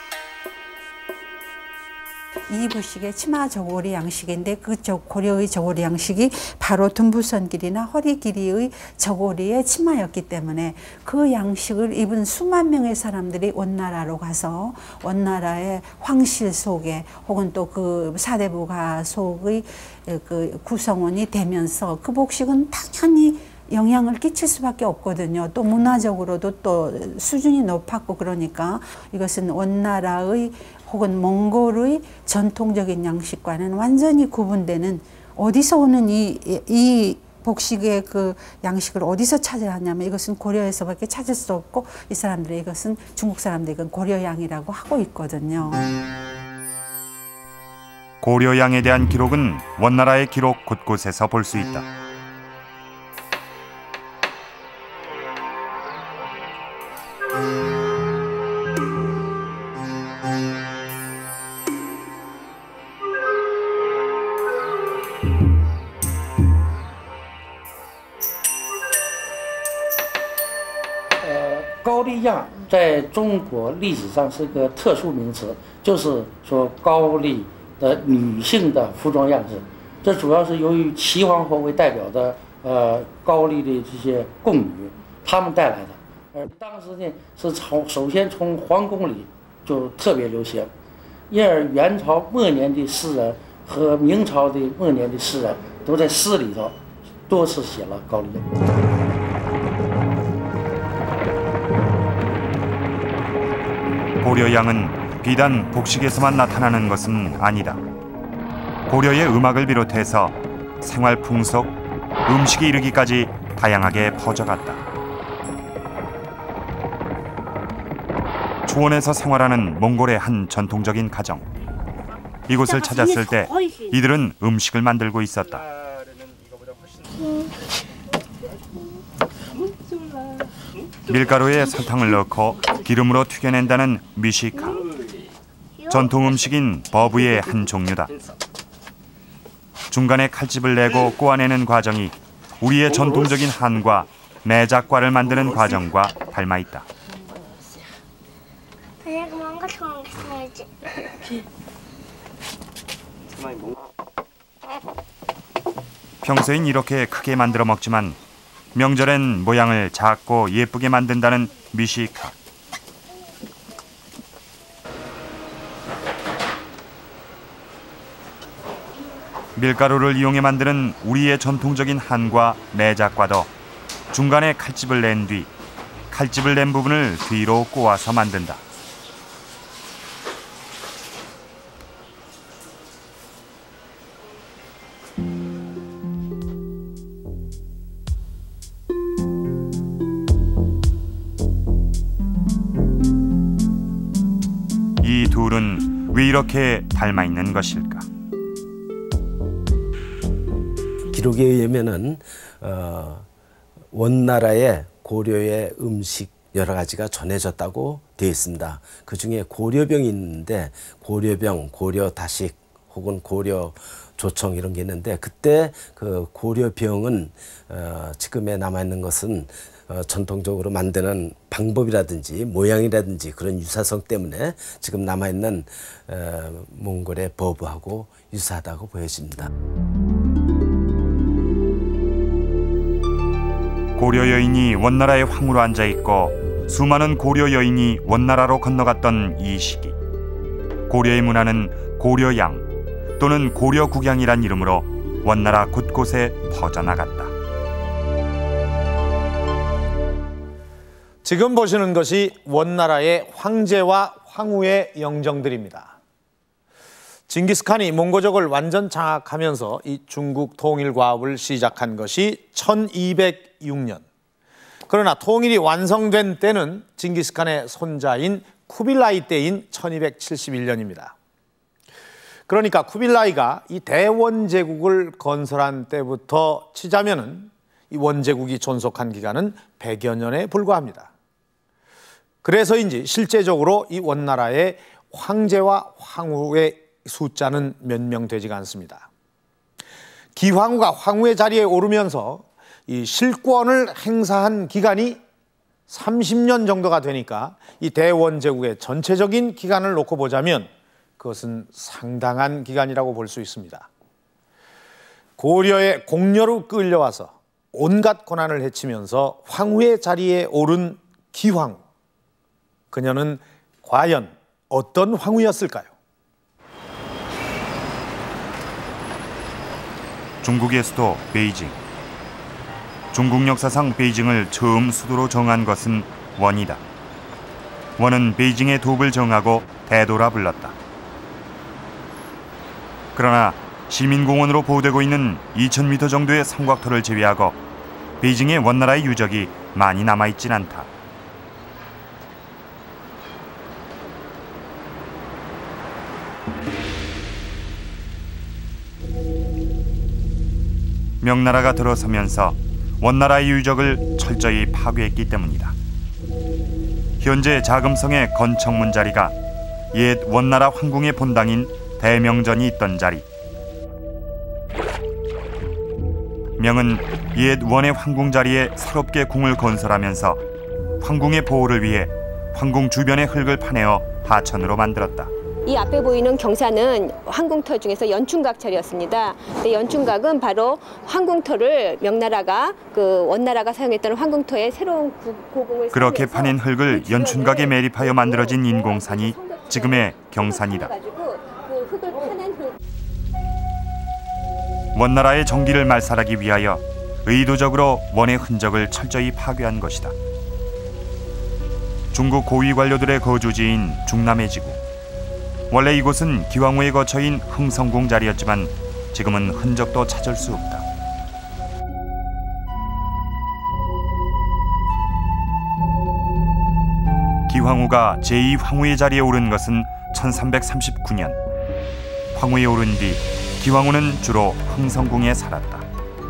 이 복식의 치마 저고리 양식인데 그 고려의 저고리 양식이 바로 둔부선 길이나 허리 길이의 저고리의 치마였기 때문에 그 양식을 입은 수만 명의 사람들이 원나라로 가서 원나라의 황실 속에 혹은 또 그 사대부가 속의 그 구성원이 되면서 그 복식은 당연히 영향을 끼칠 수밖에 없거든요. 또 문화적으로도 또 수준이 높았고 그러니까 이것은 원나라의 혹은 몽골의 전통적인 양식과는 완전히 구분되는 어디서 오는 이 복식의 그 양식을 어디서 찾아야 하냐면 이것은 고려에서밖에 찾을 수 없고 이 사람들이 이것은 중국 사람들이 이건 고려양이라고 하고 있거든요. 고려양에 대한 기록은 원나라의 기록 곳곳에서 볼 수 있다. 高丽样在中国历史上是个特殊名词，就是说高丽的女性的服装样式。这主要是由于齐皇后为代表的高丽的这些宫女，她们带来的。当时呢是首先从皇宫里就特别流行，因而元朝末年的诗人和明朝的末年的诗人都在诗里头多次写了高丽人。 고려양은 비단 복식에서만 나타나는 것은 아니다. 고려의 음악을 비롯해서 생활 풍속, 음식에 이르기까지 다양하게 퍼져갔다. 초원에서 생활하는 몽골의 한 전통적인 가정. 이곳을 찾았을 때 이들은 음식을 만들고 있었다. 밀가루에 설탕을 넣고 기름으로 튀겨낸다는 미시카. 전통 음식인 버브의 한 종류다. 중간에 칼집을 내고 꼬아내는 과정이 우리의 전통적인 한과 매작과를 만드는 과정과 닮아 있다. 평소엔 이렇게 크게 만들어 먹지만 명절엔 모양을 작고 예쁘게 만든다는 미시카. 밀가루를 이용해 만드는 우리의 전통적인 한과 매작과도 중간에 칼집을 낸 뒤 칼집을 낸 부분을 뒤로 꼬아서 만든다. 이 둘은 왜 이렇게 닮아 있는 것일까? 기록에 의하면은 원나라의 고려의 음식 여러 가지가 전해졌다고 되어 있습니다. 그 중에 고려병이 있는데 고려병, 고려다식 혹은 고려조청 이런 게 있는데 그때 그 고려병은 지금에 남아 있는 것은 전통적으로 만드는 방법이라든지 모양이라든지 그런 유사성 때문에 지금 남아 있는 몽골의 버브하고 유사하다고 보여집니다. 고려 여인이 원나라의 황후로 앉아 있고 수많은 고려 여인이 원나라로 건너갔던 이 시기. 고려의 문화는 고려양 또는 고려국양이란 이름으로 원나라 곳곳에 퍼져나갔다. 지금 보시는 것이 원나라의 황제와 황후의 영정들입니다. 징기스칸이 몽고족을 완전 장악하면서 이 중국 통일 과업을 시작한 것이 1206년. 그러나 통일이 완성된 때는 징기스칸의 손자인 쿠빌라이 때인 1271년입니다. 그러니까 쿠빌라이가 이 대원제국을 건설한 때부터 치자면은 이 원제국이 존속한 기간은 100여 년에 불과합니다. 그래서인지 실제적으로 이 원나라의 황제와 황후의 숫자는 몇 명 되지가 않습니다. 기황후가 황후의 자리에 오르면서 이 실권을 행사한 기간이 30년 정도가 되니까 이 대원제국의 전체적인 기간을 놓고 보자면 그것은 상당한 기간이라고 볼 수 있습니다. 고려의 공려로 끌려와서 온갖 고난을 헤치면서 황후의 자리에 오른 기황후. 그녀는 과연 어떤 황후였을까요? 중국의 수도 베이징. 중국 역사상 베이징을 처음 수도로 정한 것은 원이다. 원은 베이징의 도읍을 정하고 대도라 불렀다. 그러나 시민공원으로 보호되고 있는 2000m 정도의 삼각토를 제외하고 베이징의 원나라의 유적이 많이 남아있진 않다. 명나라가 들어서면서 원나라의 유적을 철저히 파괴했기 때문이다. 현재 자금성의 건청문 자리가 옛 원나라 황궁의 본당인 대명전이 있던 자리. 명은 옛 원의 황궁 자리에 새롭게 궁을 건설하면서 황궁의 보호를 위해 황궁 주변의 흙을 파내어 하천으로 만들었다. 이 앞에 보이는 경사는 황궁터 중에서 연춘각철이었습니다. 근데 연춘각은 바로 황궁터를 명나라가 원나라가 사용했던 황궁터의 새로운 고궁을 그렇게 파낸 흙을 연춘각에 매립하여 만들어진 인공산이 지금의 경산이다. 원나라의 정기를 말살하기 위하여 의도적으로 원의 흔적을 철저히 파괴한 것이다. 중국 고위 관료들의 거주지인 중남해 지구. 원래 이곳은 기왕후의 거처인 흥성궁 자리였지만 지금은 흔적도 찾을 수 없다. 기왕후가 제2황후의 자리에 오른 것은 1339년. 황후에 오른 뒤 기왕후는 주로 흥성궁에 살았다.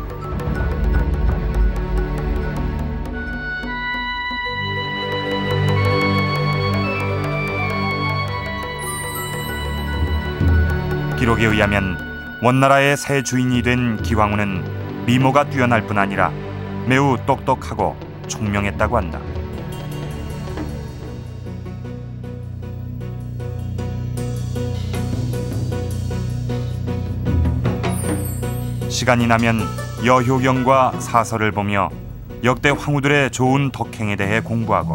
기록에 의하면 원나라의 새 주인이 된 기왕후는 미모가 뛰어날 뿐 아니라 매우 똑똑하고 총명했다고 한다. 시간이 나면 여효경과 사설을 보며 역대 황후들의 좋은 덕행에 대해 공부하고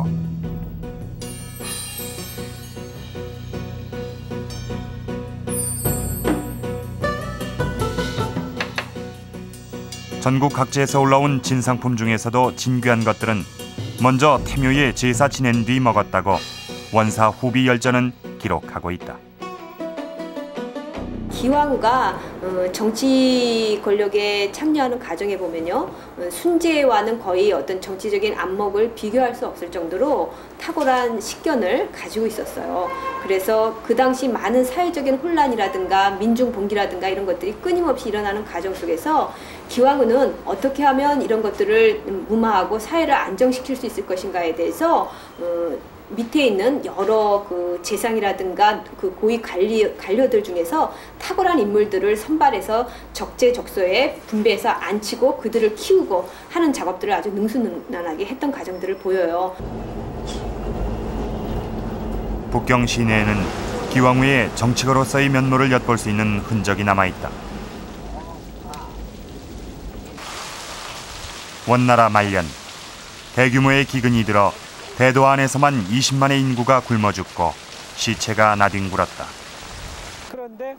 전국 각지에서 올라온 진상품 중에서도 진귀한 것들은 먼저 태묘에 제사 지낸 뒤 먹었다고 원사 후비 열전은 기록하고 있다. 기왕후가 정치 권력에 참여하는 과정에 보면요, 순제와는 거의 어떤 정치적인 안목을 비교할 수 없을 정도로 탁월한 식견을 가지고 있었어요. 그래서 그 당시 많은 사회적인 혼란이라든가 민중 봉기라든가 이런 것들이 끊임없이 일어나는 과정 속에서 기왕후는 어떻게 하면 이런 것들을 무마하고 사회를 안정시킬 수 있을 것인가에 대해서 밑에 있는 여러 그 재상이라든가 그 고위 관료들 중에서 탁월한 인물들을 선발해서 적재적소에 분배해서 앉히고 그들을 키우고 하는 작업들을 아주 능수능란하게 했던 과정들을 보여요. 북경 시내에는 기왕후의 정치가로서의 면모를 엿볼 수 있는 흔적이 남아있다. 원나라 말년, 대규모의 기근이 들어 대도 안에서만 20만의 인구가 굶어 죽고 시체가 나뒹굴었다. 그런데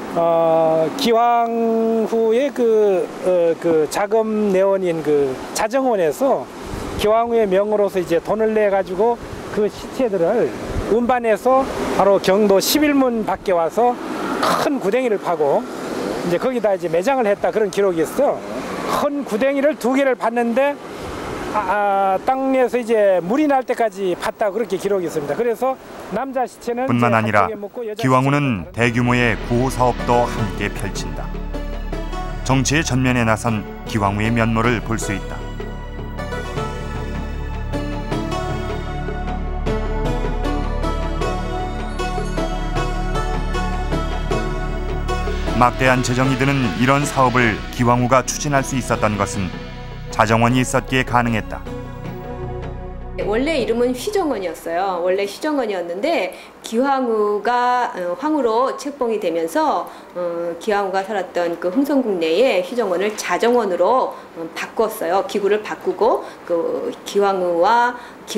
기왕후의 그 자금 내원인 그 자정원에서 기왕후의 명으로서 이제 돈을 내 가지고 그 시체들을 운반해서 바로 경도 11문 밖에 와서 큰 구덩이를 파고 이제 거기다 이제 매장을 했다, 그런 기록이 있어. 큰 구덩이를 2개를 팠는데 땅에서 이제 물이 날 때까지 팠다, 그렇게 기록이 있습니다. 그래서 남자 시체는 뿐만 아니라 기왕후는 대규모의 구호 사업도 함께 펼친다. 정치의 전면에 나선 기왕후의 면모를 볼 수 있다. 막대한 재정이 드는 이런 사업을 기왕후가 추진할 수 있었던 것은 자정원이 있었기에 가능했다. 원래 이름은 휘정원이었어요. 원래 휘정원이었는데 기왕후가 황후로 책봉이 되면서 기왕후가 살았던 그 흥성궁 내에 휘정원을 자정원으로 바꿨어요. 기구를 바꾸고 그 기왕후의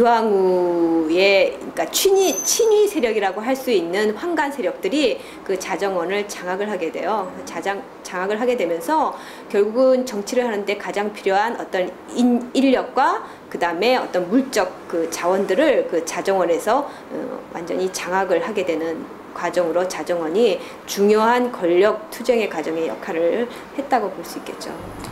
그러니까 친위 세력이라고 할 수 있는 황간 세력들이 그 자정원을 장악을 하게 돼요. 장악을 하게 되면서 결국은 정치를 하는데 가장 필요한 어떤 인력과 그 다음에 어떤 물적 그 자원들을 그 자정원에서 완전히 장악을 하게 되는 과정으로 자정원이 중요한 권력 투쟁의 과정의 역할을 했다고 볼 수 있겠죠.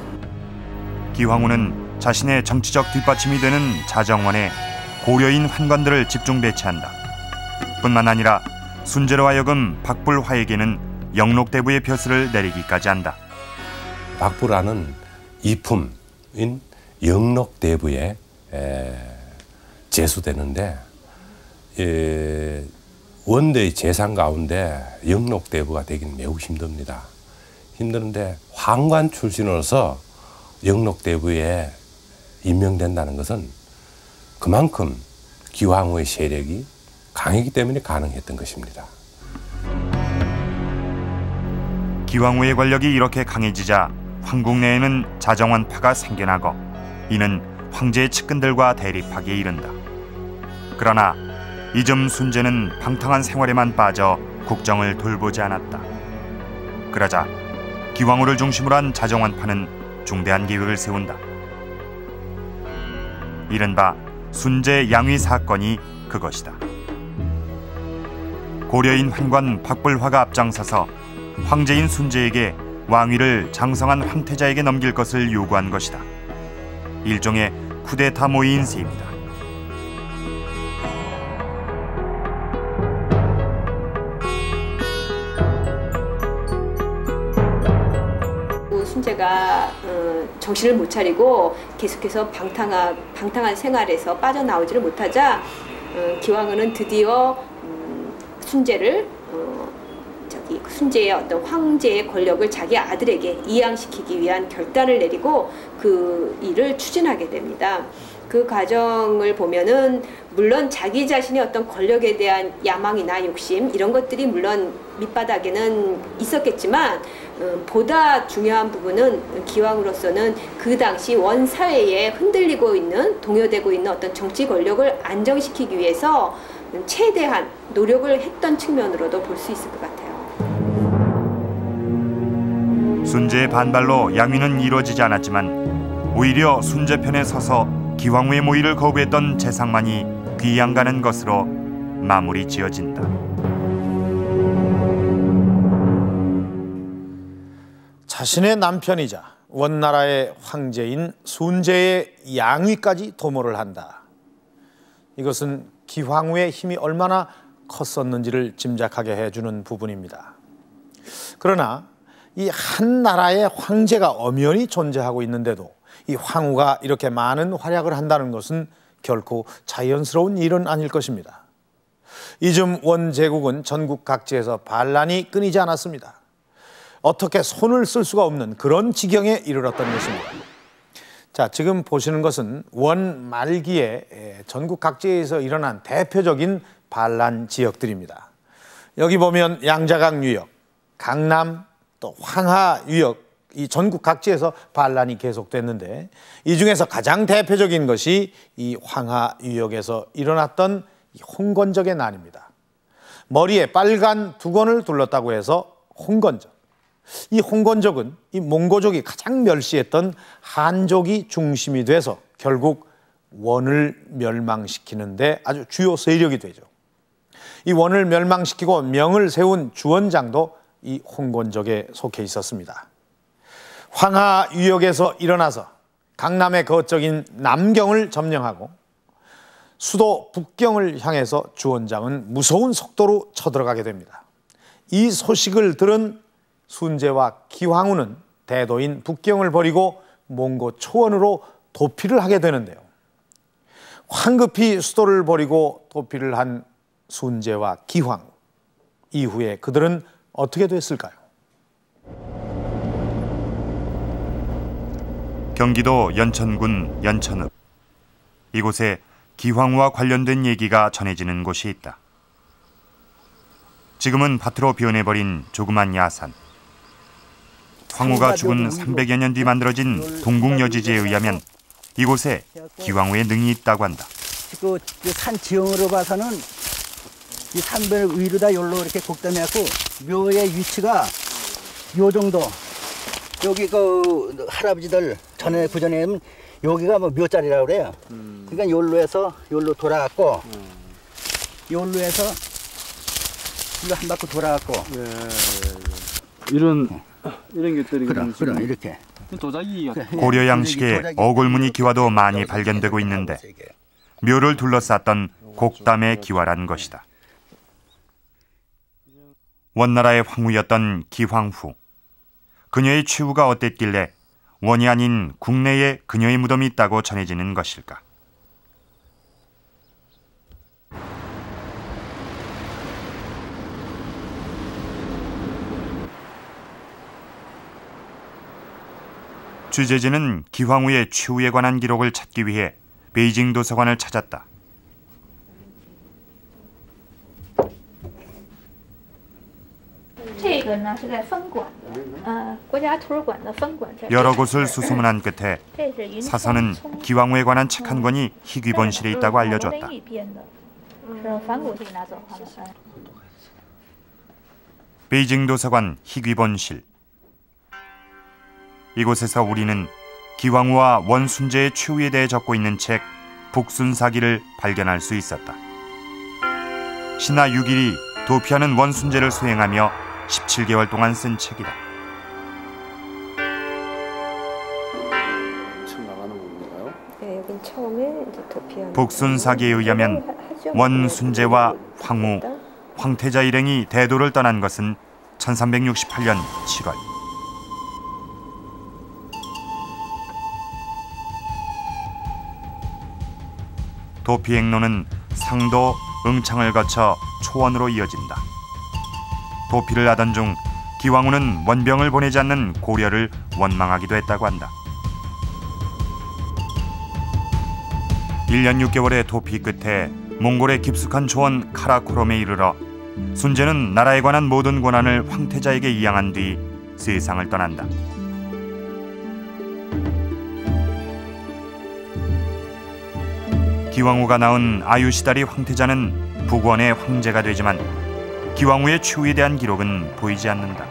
기왕후는 자신의 정치적 뒷받침이 되는 자정원에 고려인 환관들을 집중 배치한다. 뿐만 아니라 순제로 하여금 박불화에게는 영록대부의 벼슬을 내리기까지 한다. 박불화는 이품인 영록대부에 제수되는데 원대의 재상 가운데 영록대부가 되기는 매우 힘듭니다. 힘드는데 황관 출신으로서 영록대부에 임명된다는 것은 그만큼 기왕후의 세력이 강했기 때문에 가능했던 것입니다. 기왕후의 권력이 이렇게 강해지자 황궁 내에는 자정원파가 생겨나고 이는 황제의 측근들과 대립하기에 이른다. 그러나 이점 순제는 방탕한 생활에만 빠져 국정을 돌보지 않았다. 그러자 기왕후를 중심으로 한 자정원파는 중대한 계획을 세운다. 이른바 순제 양위 사건이 그것이다. 고려인 환관 박불화가 앞장서서 황제인 순제에게 왕위를 장성한 황태자에게 넘길 것을 요구한 것이다. 일종의 쿠데타 모의인 셈이다. 순제가 정신을 못 차리고 계속해서 방탕한 생활에서 빠져나오지를 못하자 기왕후는 드디어 순제를 순제의 어떤 황제의 권력을 자기 아들에게 이양시키기 위한 결단을 내리고 그 일을 추진하게 됩니다. 그 과정을 보면은 물론 자기 자신의 어떤 권력에 대한 야망이나 욕심 이런 것들이 물론 밑바닥에는 있었겠지만 보다 중요한 부분은 기왕후로서는 그 당시 원 사회에 흔들리고 있는 동요되고 있는 어떤 정치 권력을 안정시키기 위해서 최대한 노력을 했던 측면으로도 볼 수 있을 것 같아요. 순제의 반발로 양위는 이루어지지 않았지만 오히려 순제 편에 서서 기왕후의 모의를 거부했던 재상만이 귀양가는 것으로 마무리 지어진다. 자신의 남편이자 원나라의 황제인 순제의 양위까지 도모를 한다. 이것은 기왕후의 힘이 얼마나 컸었는지를 짐작하게 해주는 부분입니다. 그러나 이 한 나라의 황제가 엄연히 존재하고 있는데도 이 황후가 이렇게 많은 활약을 한다는 것은 결코 자연스러운 일은 아닐 것입니다. 이즘 원제국은 전국 각지에서 반란이 끊이지 않았습니다. 어떻게 손을 쓸 수가 없는 그런 지경에 이르렀던 것입니다. 자, 지금 보시는 것은 원 말기에 전국 각지에서 일어난 대표적인 반란 지역들입니다. 여기 보면 양자강 유역, 강남, 또 황하 유역, 이 전국 각지에서 반란이 계속됐는데 이 중에서 가장 대표적인 것이 이 황하 유역에서 일어났던 홍건적의 난입니다. 머리에 빨간 두건을 둘렀다고 해서 홍건적. 이 홍건적은 이 몽고족이 가장 멸시했던 한족이 중심이 돼서 결국 원을 멸망시키는데 아주 주요 세력이 되죠. 이 원을 멸망시키고 명을 세운 주원장도 이 홍건적에 속해 있었습니다. 황하 유역에서 일어나서 강남의 거적인 남경을 점령하고 수도 북경을 향해서 주원장은 무서운 속도로 쳐들어가게 됩니다. 이 소식을 들은 순제와 기왕후는 대도인 북경을 버리고 몽고 초원으로 도피를 하게 되는데요. 황급히 수도를 버리고 도피를 한 순제와 기왕후. 이후에 그들은 어떻게 됐을까요? 경기도 연천군 연천읍. 이곳에 기왕후와 관련된 얘기가 전해지는 곳이 있다. 지금은 밭으로 변해버린 조그만 야산. 황후가 죽은 300여 년 뒤 만들어진 동국여지지에 의하면 이곳에 기왕후의 능이 있다고 한다. 그 산 지형으로 봐서는 이 산별 위로다 열로 이렇게 곡담해갖고 묘의 위치가 요 정도. 여기 그 할아버지들 전에 그전에는 여기가 뭐 묘자리라고 그래요. 그러니까 요로 해서 요로 돌아갔고 요로 해서 이거 한 바퀴 돌아갔고. 이런 것들이 그럼 이렇게. 고려 양식의 어골무늬 기와도 많이 발견되고 있는데 묘를 둘러쌌던 곡담의 기와란 것이다. 원나라의 황후였던 기왕후. 그녀의 최후가 어땠길래 원이 아닌 국내에 그녀의 무덤이 있다고 전해지는 것일까? 취재진은 기왕후의 최후에 관한 기록을 찾기 위해 베이징 도서관을 찾았다. 여러 곳을 수소문한 끝에 사서는 기왕후에 관한 책 한 권이 희귀본실에 있다고 알려줬다. 베이징 도서관 희귀본실. 이곳에서 우리는 기왕후와 원순재의 최후에 대해 적고 있는 책 북순사기를 발견할 수 있었다. 신하 6일이 도피하는 원순재를 수행하며 17개월 동안 쓴 책이다. 네, 여긴 처음에 이제 도피하는 북순사기에 의하면 원순재와 황후, 황태자 일행이 대도를 떠난 것은 1368년 7월. 도피 행로는 상도, 응창을 거쳐 초원으로 이어진다. 도피를 하던 중 기왕후는 원병을 보내지 않는 고려를 원망하기도 했다고 한다. 1년 6개월의 도피 끝에 몽골의 깊숙한 초원 카라코롬에 이르러 순재는 나라에 관한 모든 권한을 황태자에게 이양한 뒤 세상을 떠난다. 기왕후가 낳은 아유시다리 황태자는 북원의 황제가 되지만 기왕후의 최후에 대한 기록은 보이지 않는다.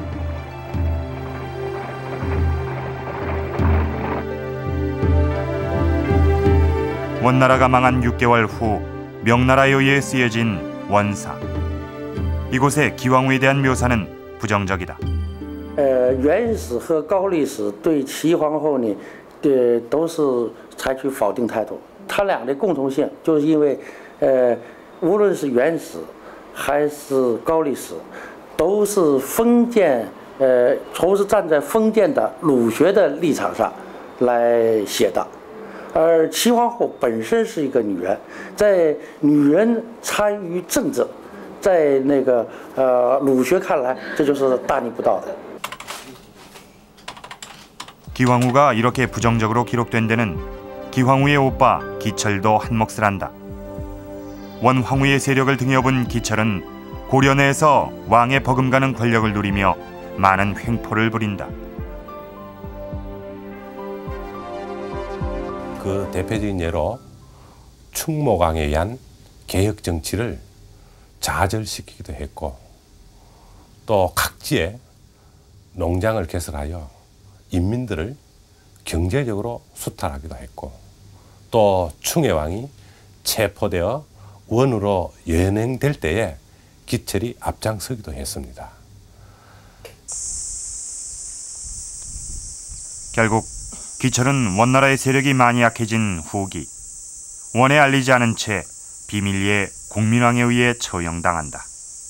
원나라가 망한 6개월 후 명나라에 의해 쓰여진 원사. 이곳의 기왕후에 대한 묘사는 부정적이다. 元史和高丽史对齐皇后呢，都是采取否定态度。他俩的共同性就是因为，无论是元史还是高丽史，都是封建，都是站在封建的儒学的立场上来写的。而齐皇后本身是一个女人，在女人参与政治，在那个儒学看来，这就是大逆不道的。 기왕후가 이렇게 부정적으로 기록된 데는 기황후의 오빠 기철도 한몫을 한다. 원황후의 세력을 등여본 기철은 고려 내에서 왕의 버금가는 권력을 누리며 많은 횡포를 부린다. 그 대표적인 예로 충모강에 의한 개혁 정치를 좌절시키기도 했고 또 각지에 농장을 개설하여 인민들을 경제적으로 수탈하기도 했고 또 충해왕이 체포되어 원으로 연행될 때에 기철이 앞장서기도 했습니다. 결국 기철은 원나라의 세력이 많이 약해진 후기 원에 알리지 않은 채 비밀리에 공민왕에 의해 처형당한다.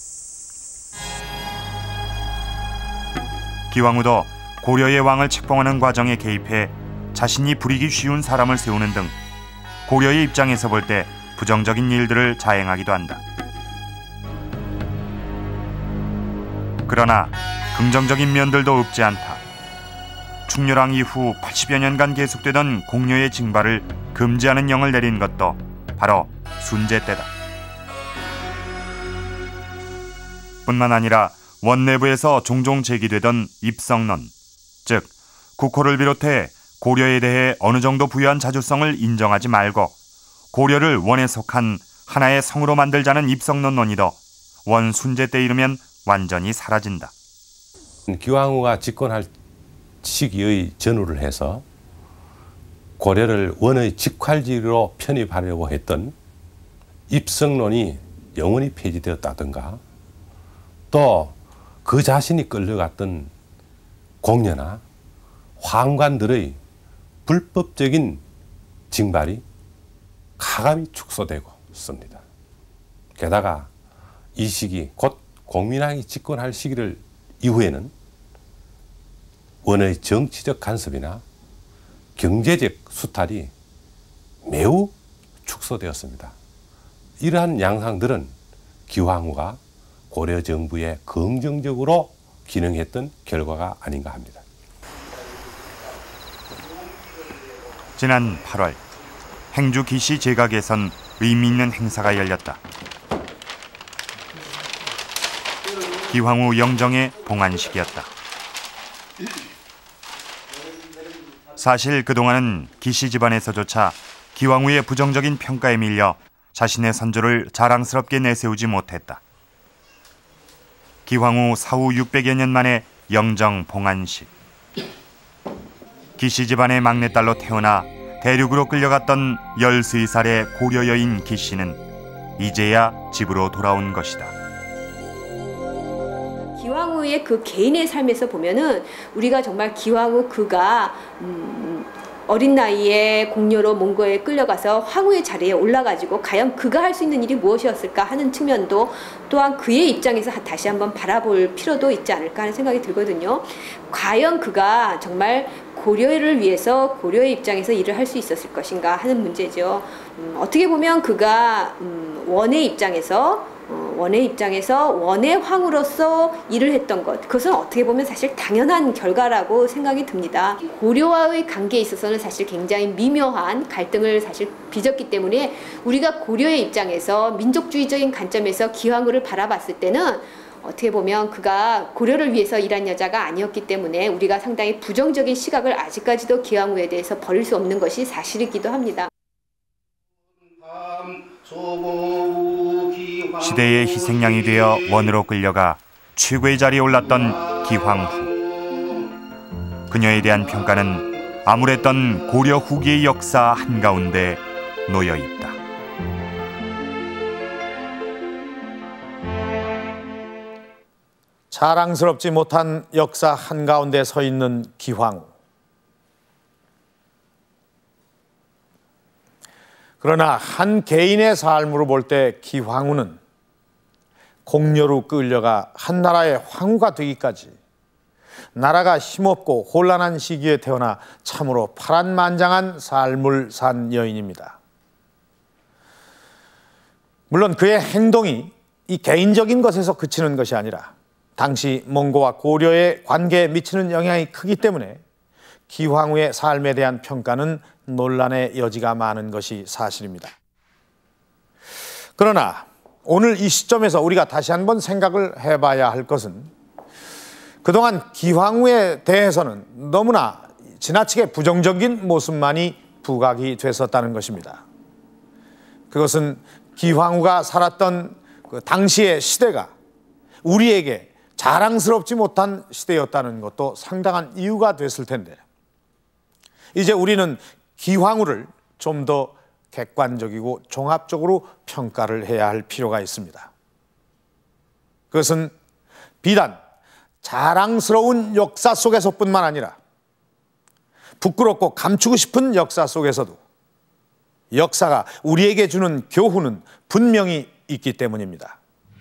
기왕후도 고려의 왕을 책봉하는 과정에 개입해 자신이 부리기 쉬운 사람을 세우는 등 고려의 입장에서 볼 때 부정적인 일들을 자행하기도 한다. 그러나 긍정적인 면들도 없지 않다. 충렬왕 이후 80여 년간 계속되던 공료의 징발을 금지하는 영을 내린 것도 바로 순재 때다. 뿐만 아니라 원 내부에서 종종 제기되던 입성론, 즉 국호를 비롯해 고려에 대해 어느 정도 부여한 자주성을 인정하지 말고 고려를 원에 속한 하나의 성으로 만들자는 입성론 논의도 원 순재 때 이르면 완전히 사라진다. 기왕후가 집권할 시기의 전후를 해서 고려를 원의 직활지로 편입하려고 했던 입성론이 영원히 폐지되었다든가 또 그 자신이 끌려갔던 공녀나 황관들의 불법적인 징발이 가감히 축소되고 있습니다. 게다가 이 시기 곧 공민왕이 집권할 시기를 이후에는 원의 정치적 간섭이나 경제적 수탈이 매우 축소되었습니다. 이러한 양상들은 기왕후가 고려 정부에 긍정적으로 기능했던 결과가 아닌가 합니다. 지난 8월 행주 기시 제각에선 의미 있는 행사가 열렸다. 기황후 영정의 봉안식이었다. 사실 그동안은 기시 집안에서조차 기황후의 부정적인 평가에 밀려 자신의 선조를 자랑스럽게 내세우지 못했다. 기황후 사후 600여 년 만에 영정 봉안식. 기씨 집안의 막내딸로 태어나 대륙으로 끌려갔던 13살의 고려 여인 기씨는 이제야 집으로 돌아온 것이다. 기황후의 그 개인의 삶에서 보면은 우리가 정말 기황후 그가 어린 나이에 공료로 몽고에 끌려가서 황후의 자리에 올라가지고 과연 그가 할 수 있는 일이 무엇이었을까 하는 측면도 또한 그의 입장에서 다시 한번 바라볼 필요도 있지 않을까 하는 생각이 들거든요. 과연 그가 정말 고려를 위해서 고려의 입장에서 일을 할 수 있었을 것인가 하는 문제죠. 어떻게 보면 그가 원의 입장에서 원의 황후로서 일을 했던 것, 그것은 어떻게 보면 사실 당연한 결과라고 생각이 듭니다. 고려와의 관계에 있어서는 사실 굉장히 미묘한 갈등을 사실 빚었기 때문에 우리가 고려의 입장에서 민족주의적인 관점에서 기황후를 바라봤을 때는 어떻게 보면 그가 고려를 위해서 일한 여자가 아니었기 때문에 우리가 상당히 부정적인 시각을 아직까지도 기황후에 대해서 버릴 수 없는 것이 사실이기도 합니다. 시대의 희생양이 되어 원으로 끌려가 최고의 자리에 올랐던 기황후. 그녀에 대한 평가는 암울했던 고려 후기의 역사 한가운데 놓여 있다. 자랑스럽지 못한 역사 한가운데 서 있는 기황후. 그러나 한 개인의 삶으로 볼 때 기황후는 공료로 끌려가 한 나라의 황후가 되기까지 나라가 힘없고 혼란한 시기에 태어나 참으로 파란만장한 삶을 산 여인입니다. 물론 그의 행동이 이 개인적인 것에서 그치는 것이 아니라 당시 몽고와 고려의 관계에 미치는 영향이 크기 때문에 기황후의 삶에 대한 평가는 논란의 여지가 많은 것이 사실입니다. 그러나 오늘 이 시점에서 우리가 다시 한번 생각을 해봐야 할 것은 그동안 기황후에 대해서는 너무나 지나치게 부정적인 모습만이 부각이 됐었다는 것입니다. 그것은 기황후가 살았던 그 당시의 시대가 우리에게 자랑스럽지 못한 시대였다는 것도 상당한 이유가 됐을 텐데, 이제 우리는 기황후를 좀 더 객관적이고 종합적으로 평가를 해야 할 필요가 있습니다. 그것은 비단 자랑스러운 역사 속에서뿐만 아니라 부끄럽고 감추고 싶은 역사 속에서도 역사가 우리에게 주는 교훈은 분명히 있기 때문입니다.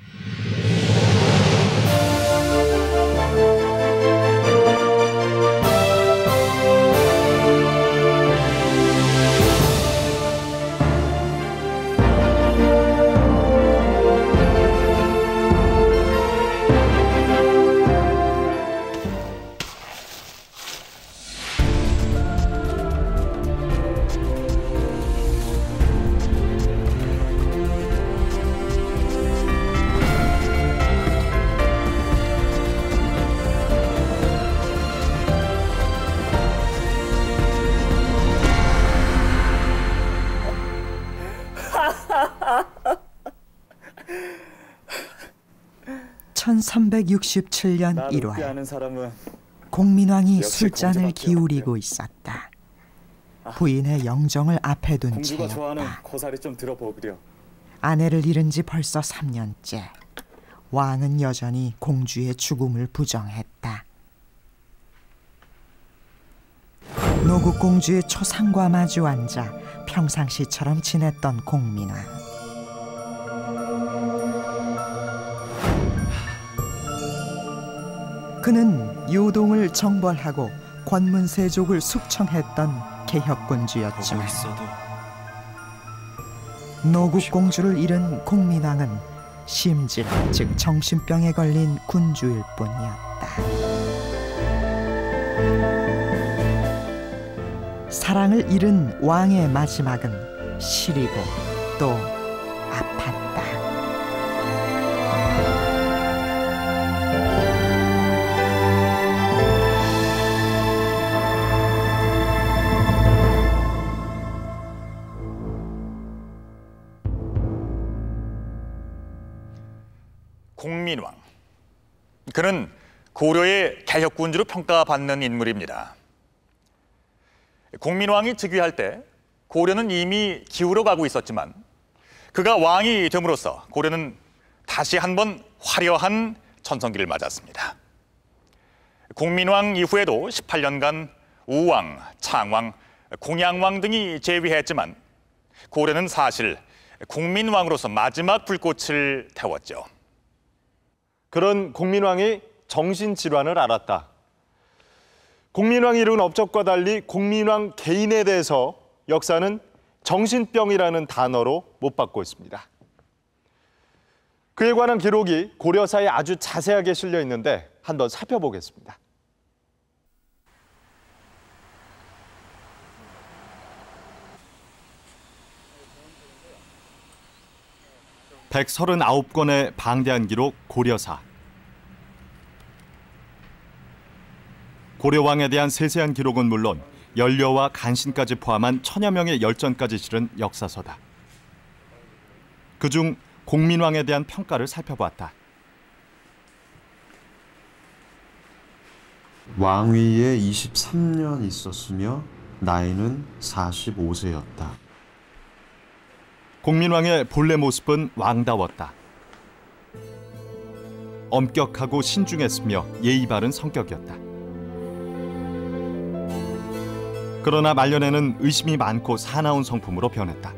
(1367년 1월) 공민왕이 술잔을 기울이고 있었다. 부인의 영정을 앞에 둔 채였다. 아내를 잃은 지 벌써 3년째. 왕은 여전히 공주의 죽음을 부정했다. 노국 공주의 초상과 마주 앉아 평상시처럼 지냈던 공민왕. 그는 요동을 정벌하고 권문세족을 숙청했던 개혁군주였지만 노국공주를 잃은 공민왕은 심질, 즉 정신병에 걸린 군주일 뿐이었다. 사랑을 잃은 왕의 마지막은 시리고 또 아팠다. 공민왕. 그는 고려의 개혁군주로 평가받는 인물입니다. 공민왕이 즉위할 때 고려는 이미 기울어 가고 있었지만 그가 왕이 됨으로써 고려는 다시 한번 화려한 전성기를 맞았습니다. 공민왕 이후에도 18년간 우왕, 창왕, 공양왕 등이 재위했지만 고려는 사실 공민왕으로서 마지막 불꽃을 태웠죠. 그런 공민왕이 정신질환을 앓았다. 공민왕이 이룬 업적과 달리 공민왕 개인에 대해서 역사는 정신병이라는 단어로 못 받고 있습니다. 그에 관한 기록이 고려사에 아주 자세하게 실려 있는데 한번 살펴보겠습니다. (139권의) 방대한 기록 고려사. 고려왕에 대한 세세한 기록은 물론 연료와 간신까지 포함한 1000여 명의 열전까지 실은 역사서다. 그중 공민왕에 대한 평가를 살펴보았다. 왕위에 23년 있었으며 나이는 45세였다. 공민왕의 본래 모습은 왕다웠다. 엄격하고 신중했으며 예의 바른 성격이었다. 그러나 말년에는 의심이 많고 사나운 성품으로 변했다.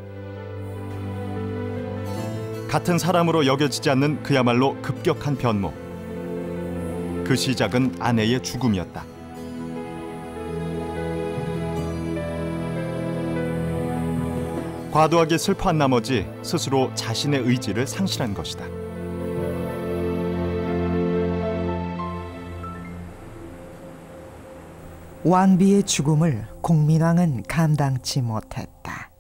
같은 사람으로 여겨지지 않는 그야말로 급격한 변모. 그 시작은 아내의 죽음이었다. 과도하게 슬퍼한 나머지 스스로 자신의 의지를 상실한 것이다. 왕비의 죽음을 공민왕은 감당치 못했다.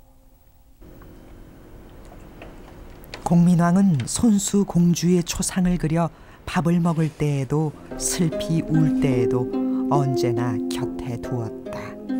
공민왕은 손수 공주의 초상을 그려 밥을 먹을 때에도 슬피 울 때에도 언제나 곁에 두었다.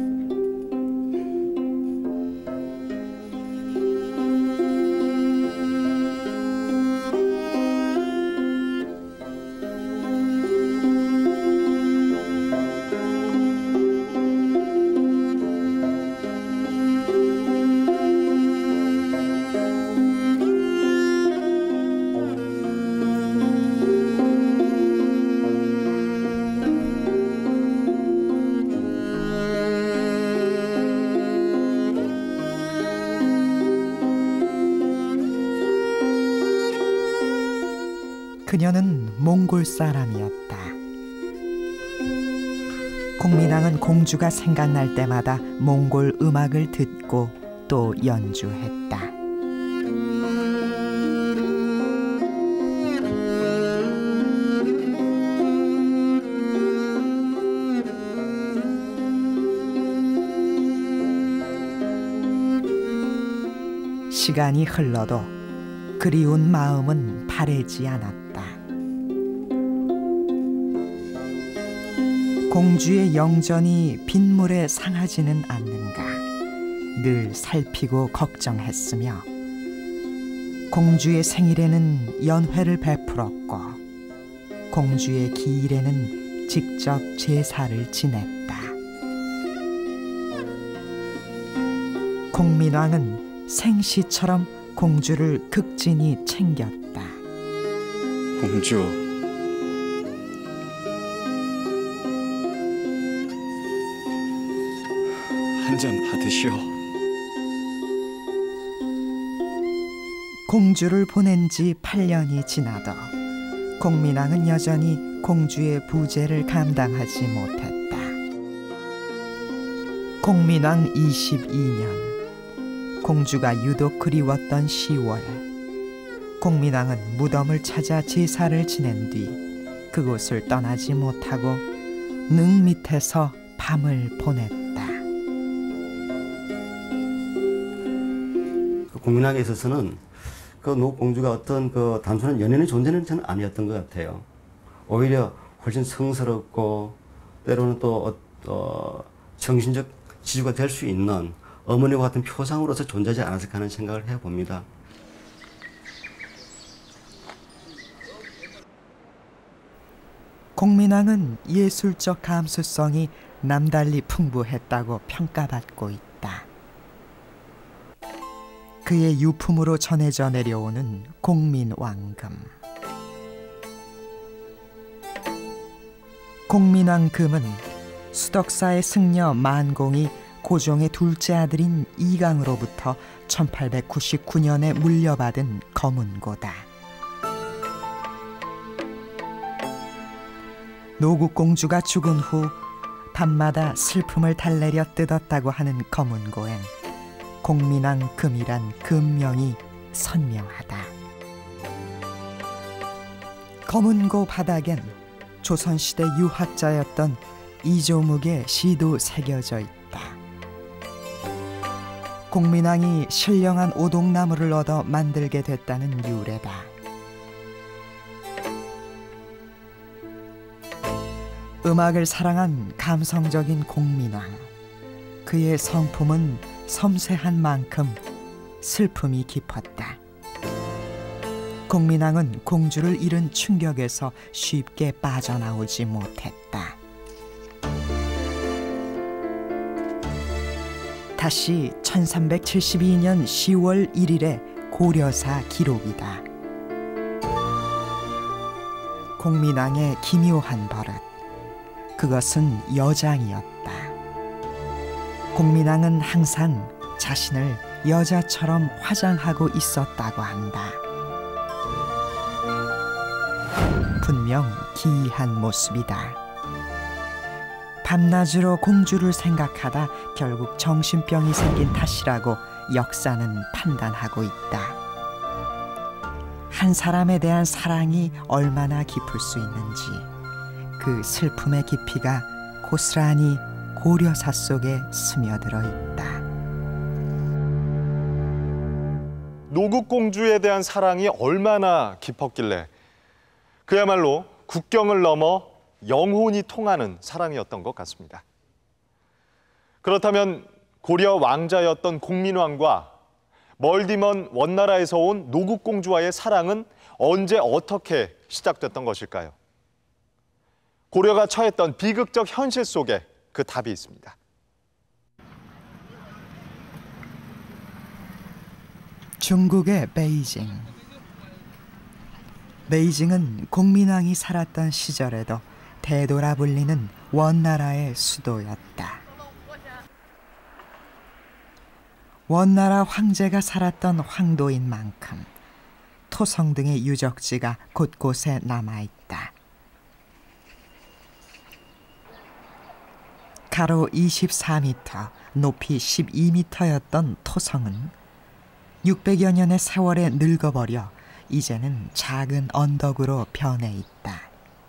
그녀는 몽골 사람이었다. 공민왕은 공주가 생각날 때마다 몽골 음악을 듣고 또 연주했다. 시간이 흘러도 그리운 마음은 바래지 않았다. 공주의 영전이 빗물에 상하지는 않는가 늘 살피고 걱정했으며 공주의 생일에는 연회를 베풀었고 공주의 기일에는 직접 제사를 지냈다. 공민왕은 생시처럼 공주를 극진히 챙겼다. 공주, 한 잔 받으시오. 공주를 보낸 지 8년이 지나도 공민왕은 여전히 공주의 부재를 감당하지 못했다. 공민왕 22년, 공주가 유독 그리웠던 10월, 공민왕은 무덤을 찾아 제사를 지낸 뒤 그곳을 떠나지 못하고 능 밑에서 밤을 보냈다. 공민왕에 있어서는 그 노공주가 어떤 그 단순한 연인의 존재는 저는 아니었던 것 같아요. 오히려 훨씬 성스럽고 때로는 또 정신적 지주가 될 수 있는 어머니와 같은 표상으로서 존재하지 않았을까 하는 생각을 해봅니다. 공민왕은 예술적 감수성이 남달리 풍부했다고 평가받고 있다. 그의 유품으로 전해져 내려오는 공민왕금. 공민왕금은 수덕사의 승려 만공이 고종의 둘째 아들인 이강으로부터 1899년에 물려받은 검은고다. 노국공주가 죽은 후 밤마다 슬픔을 달래려 뜯었다고 하는 검은고엔 공민왕금이란 금명이 선명하다. 검은고 바닥엔 조선시대 유학자였던 이조묵의 시도 새겨져 있다. 공민왕이 신령한 오동나무를 얻어 만들게 됐다는 유래다. 음악을 사랑한 감성적인 공민왕. 그의 성품은 섬세한 만큼 슬픔이 깊었다. 공민왕은 공주를 잃은 충격에서 쉽게 빠져나오지 못했다. 다시 1372년 10월 1일의 고려사 기록이다. 공민왕의 기묘한 버릇. 그것은 여장이었다. 공민왕은 항상 자신을 여자처럼 화장하고 있었다고 한다. 분명 기이한 모습이다. 밤낮으로 공주를 생각하다 결국 정신병이 생긴 탓이라고 역사는 판단하고 있다. 한 사람에 대한 사랑이 얼마나 깊을 수 있는지 그 슬픔의 깊이가 고스란히 고려사 속에 스며들어 있다. 노국공주에 대한 사랑이 얼마나 깊었길래 그야말로 국경을 넘어 영혼이 통하는 사랑이었던 것 같습니다. 그렇다면 고려 왕자였던 공민왕과 멀디먼 원나라에서 온 노국공주와의 사랑은 언제 어떻게 시작됐던 것일까요? 고려가 처했던 비극적 현실 속에 그 답이 있습니다. 중국의 베이징. 베이징은 공민왕이 살았던 시절에도 대도라 불리는 원나라의 수도였다. 원나라 황제가 살았던 황도인 만큼 토성 등의 유적지가 곳곳에 남아있다. 가로 24m, 높이 12m였던 토성은 600여 년의 세월에 늙어버려 이제는 작은 언덕으로 변해 있다.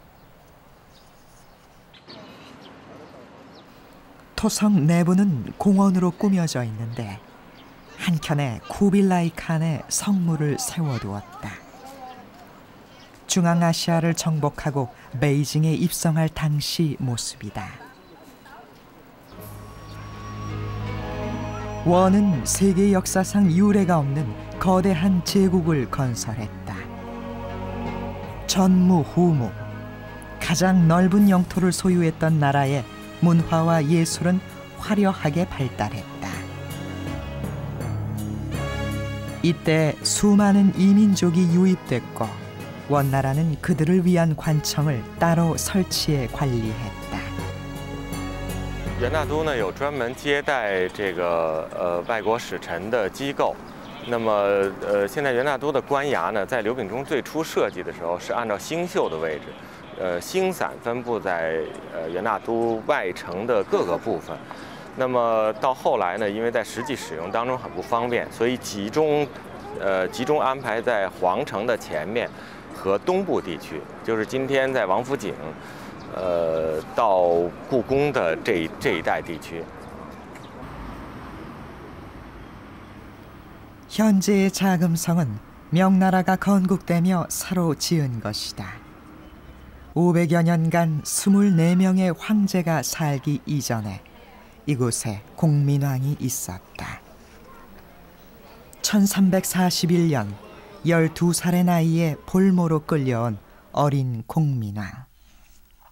토성 내부는 공원으로 꾸며져 있는데 한켠에 쿠빌라이 칸의 성물을 세워두었다. 중앙아시아를 정복하고 베이징에 입성할 당시 모습이다. 원은 세계 역사상 유례가 없는 거대한 제국을 건설했다. 전무후무, 가장 넓은 영토를 소유했던 나라의 문화와 예술은 화려하게 발달했다. 이때 수많은 이민족이 유입됐고 원나라는 그들을 위한 관청을 따로 설치해 관리했다. 元大都呢有专门接待这个外国使臣的机构。那么现在元大都的官衙呢，在刘秉忠最初设计的时候是按照星宿的位置，星散分布在元大都外城的各个部分。那么到后来呢，因为在实际使用当中很不方便，所以集中安排在皇城的前面和东部地区，就是今天在王府井。 到故宫的这一带地区。 현재의 자금성은 명나라가 건국되며 새로 지은 것이다. 500여 년간 24명의 황제가 살기 이전에 이곳에 공민왕이 있었다. 1341년 12살의 나이에 볼모로 끌려온 어린 공민왕.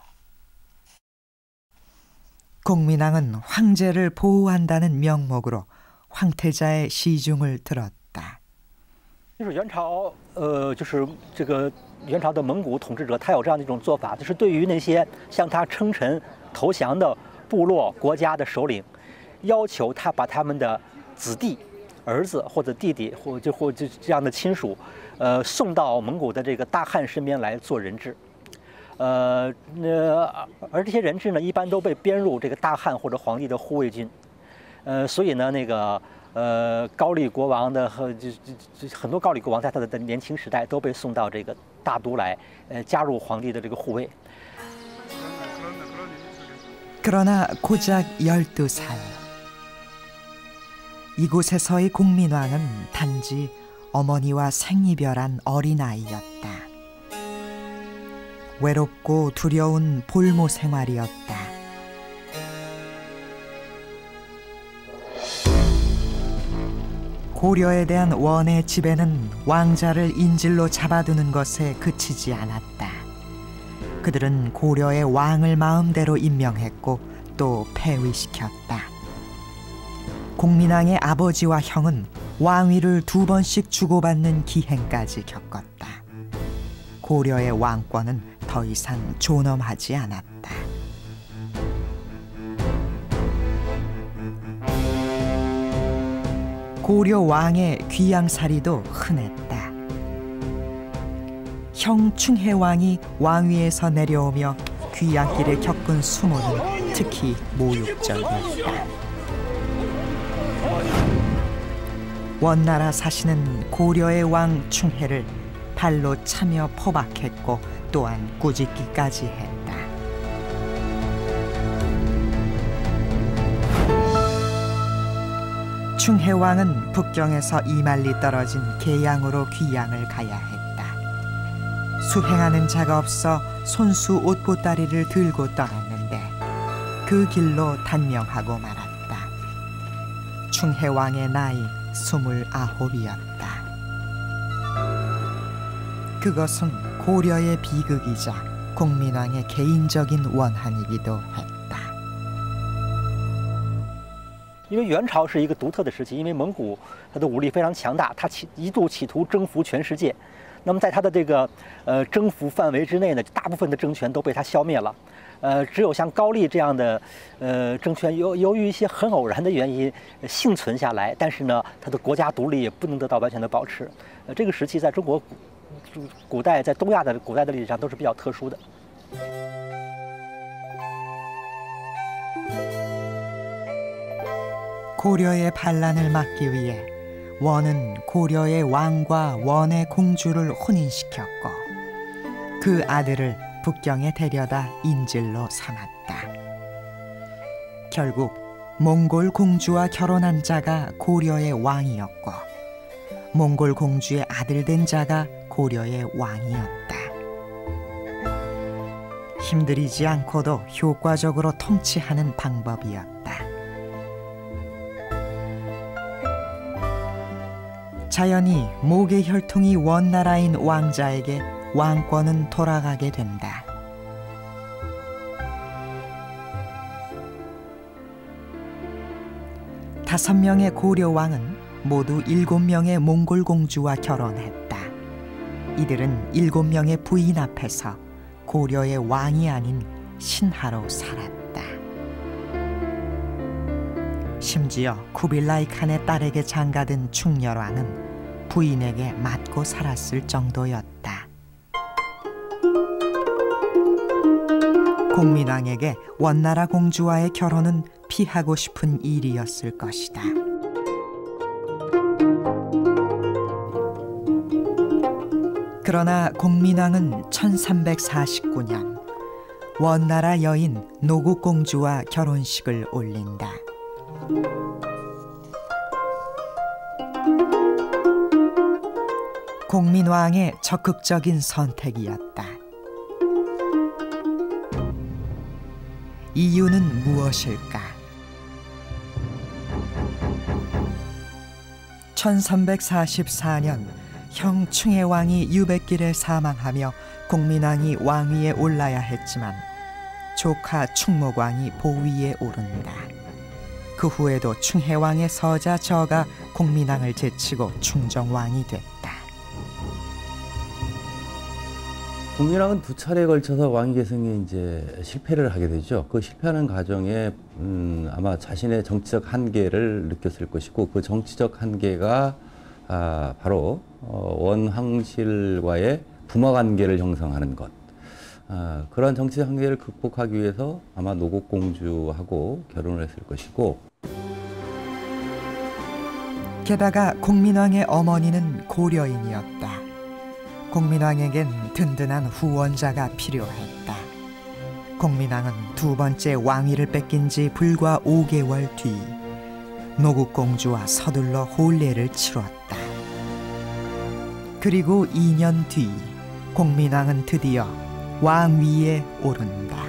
공민왕은 황제를 보호한다는 명목으로 황태자의 시중을 들었다. 就是元朝，就是这个元朝的蒙古统治者，他有这样的一种做法，就是对于那些向他称臣投降的部落国家的首领，要求他把他们的子弟、儿子或者弟弟或者这样的亲属，送到蒙古的这个大汗身边来做人质。而这些人质呢，一般都被编入这个大汗或者皇帝的护卫军。所以呢，那个。高丽国王的很多高丽国王在他的年轻时代都被送到这个大都来，加入皇帝的这个护卫。 그러나 고작 12살. 이곳에서의 공민왕은 단지 어머니와 생이별한 어린아이였다. 외롭고 두려운 볼모 생활이었다. 고려에 대한 원의 지배는 왕자를 인질로 잡아두는 것에 그치지 않았다. 그들은 고려의 왕을 마음대로 임명했고 또 폐위시켰다. 공민왕의 아버지와 형은 왕위를 2번씩 주고받는 기행까지 겪었다. 고려의 왕권은 더 이상 존엄하지 않았다. 고려 왕의 귀양살이도 흔했다. 형 충혜왕이 왕위에서 내려오며 귀양길에 겪은 수모는 특히 모욕적이었다. 원나라 사신은 고려의 왕 충혜를 발로 차며 포박했고 또한 꾸짖기까지 했다. 충혜왕은 북경에서 2만리 떨어진 계양으로 귀양을 가야 했다. 수행하는 자가 없어 손수 옷보따리를 들고 떠났는데 그 길로 단명하고 말았다. 충혜왕의 나이 29이었다. 그것은 고려의 비극이자 공민왕의 개인적인 원한이기도 했다. 因为元朝是一个独特的时期，因为蒙古它的武力非常强大，它一度企图征服全世界。那么在它的这个征服范围之内呢，大部分的政权都被它消灭了。只有像高丽这样的政权，由于一些很偶然的原因幸存下来，但是呢，它的国家独立也不能得到完全的保持。这个时期在中国古代，在东亚的古代的历史上都是比较特殊的。 고려의 반란을 막기 위해 원은 고려의 왕과 원의 공주를 혼인시켰고 그 아들을 북경에 데려다 인질로 삼았다. 결국 몽골 공주와 결혼한 자가 고려의 왕이었고 몽골 공주의 아들 된 자가 고려의 왕이었다. 힘들이지 않고도 효과적으로 통치하는 방법이었다. 자연히 목의 혈통이 원나라인 왕자에게 왕권은 돌아가게 된다. 다섯 명의 고려 왕은 모두 7명의 몽골 공주와 결혼했다. 이들은 7명의 부인 앞에서 고려의 왕이 아닌 신하로 살았다. 심지어 쿠빌라이 칸의 딸에게 장가든 충렬왕은 부인에게 맞고 살았을 정도였다. 공민왕에게 원나라 공주와의 결혼은 피하고 싶은 일이었을 것이다. 그러나 공민왕은 1349년 원나라 여인 노국공주와 결혼식을 올린다. 공민왕의 적극적인 선택이었다. 이유는 무엇일까? 1344년 형 충혜왕이 유백길에 사망하며 공민왕이 왕위에 올라야 했지만 조카 충무광이 보위에 오른다. 그 후에도 충해왕의 서자 저가 공민왕을 제치고 충정왕이 됐다. 공민왕은 두 차례에 걸쳐서 왕위 계승에 이제 실패를 하게 되죠. 그 실패하는 과정에 아마 자신의 정치적 한계를 느꼈을 것이고, 그 정치적 한계가 바로 원황실과의 부모 관계를 형성하는 것. 그러한 정치적 한계를 극복하기 위해서 아마 노국공주하고 결혼을 했을 것이고, 게다가 공민왕의 어머니는 고려인이었다. 공민왕에겐 든든한 후원자가 필요했다. 공민왕은 두 번째 왕위를 뺏긴 지 불과 5개월 뒤 노국공주와 서둘러 혼례를 치렀다. 그리고 2년 뒤 공민왕은 드디어 왕위에 오른다.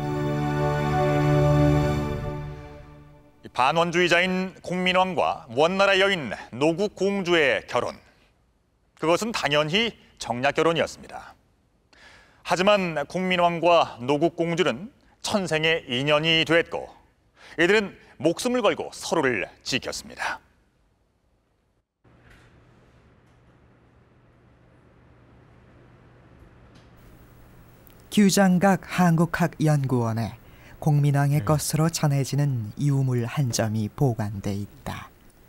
반원주의자인 공민왕과 원나라 여인 노국공주의 결혼. 그것은 당연히 정략결혼이었습니다. 하지만 공민왕과 노국공주는 천생의 인연이 됐고, 이들은 목숨을 걸고 서로를 지켰습니다. 규장각 한국학연구원에 공민왕의 것으로 전해지는 유물 한 점이 보관돼 있다.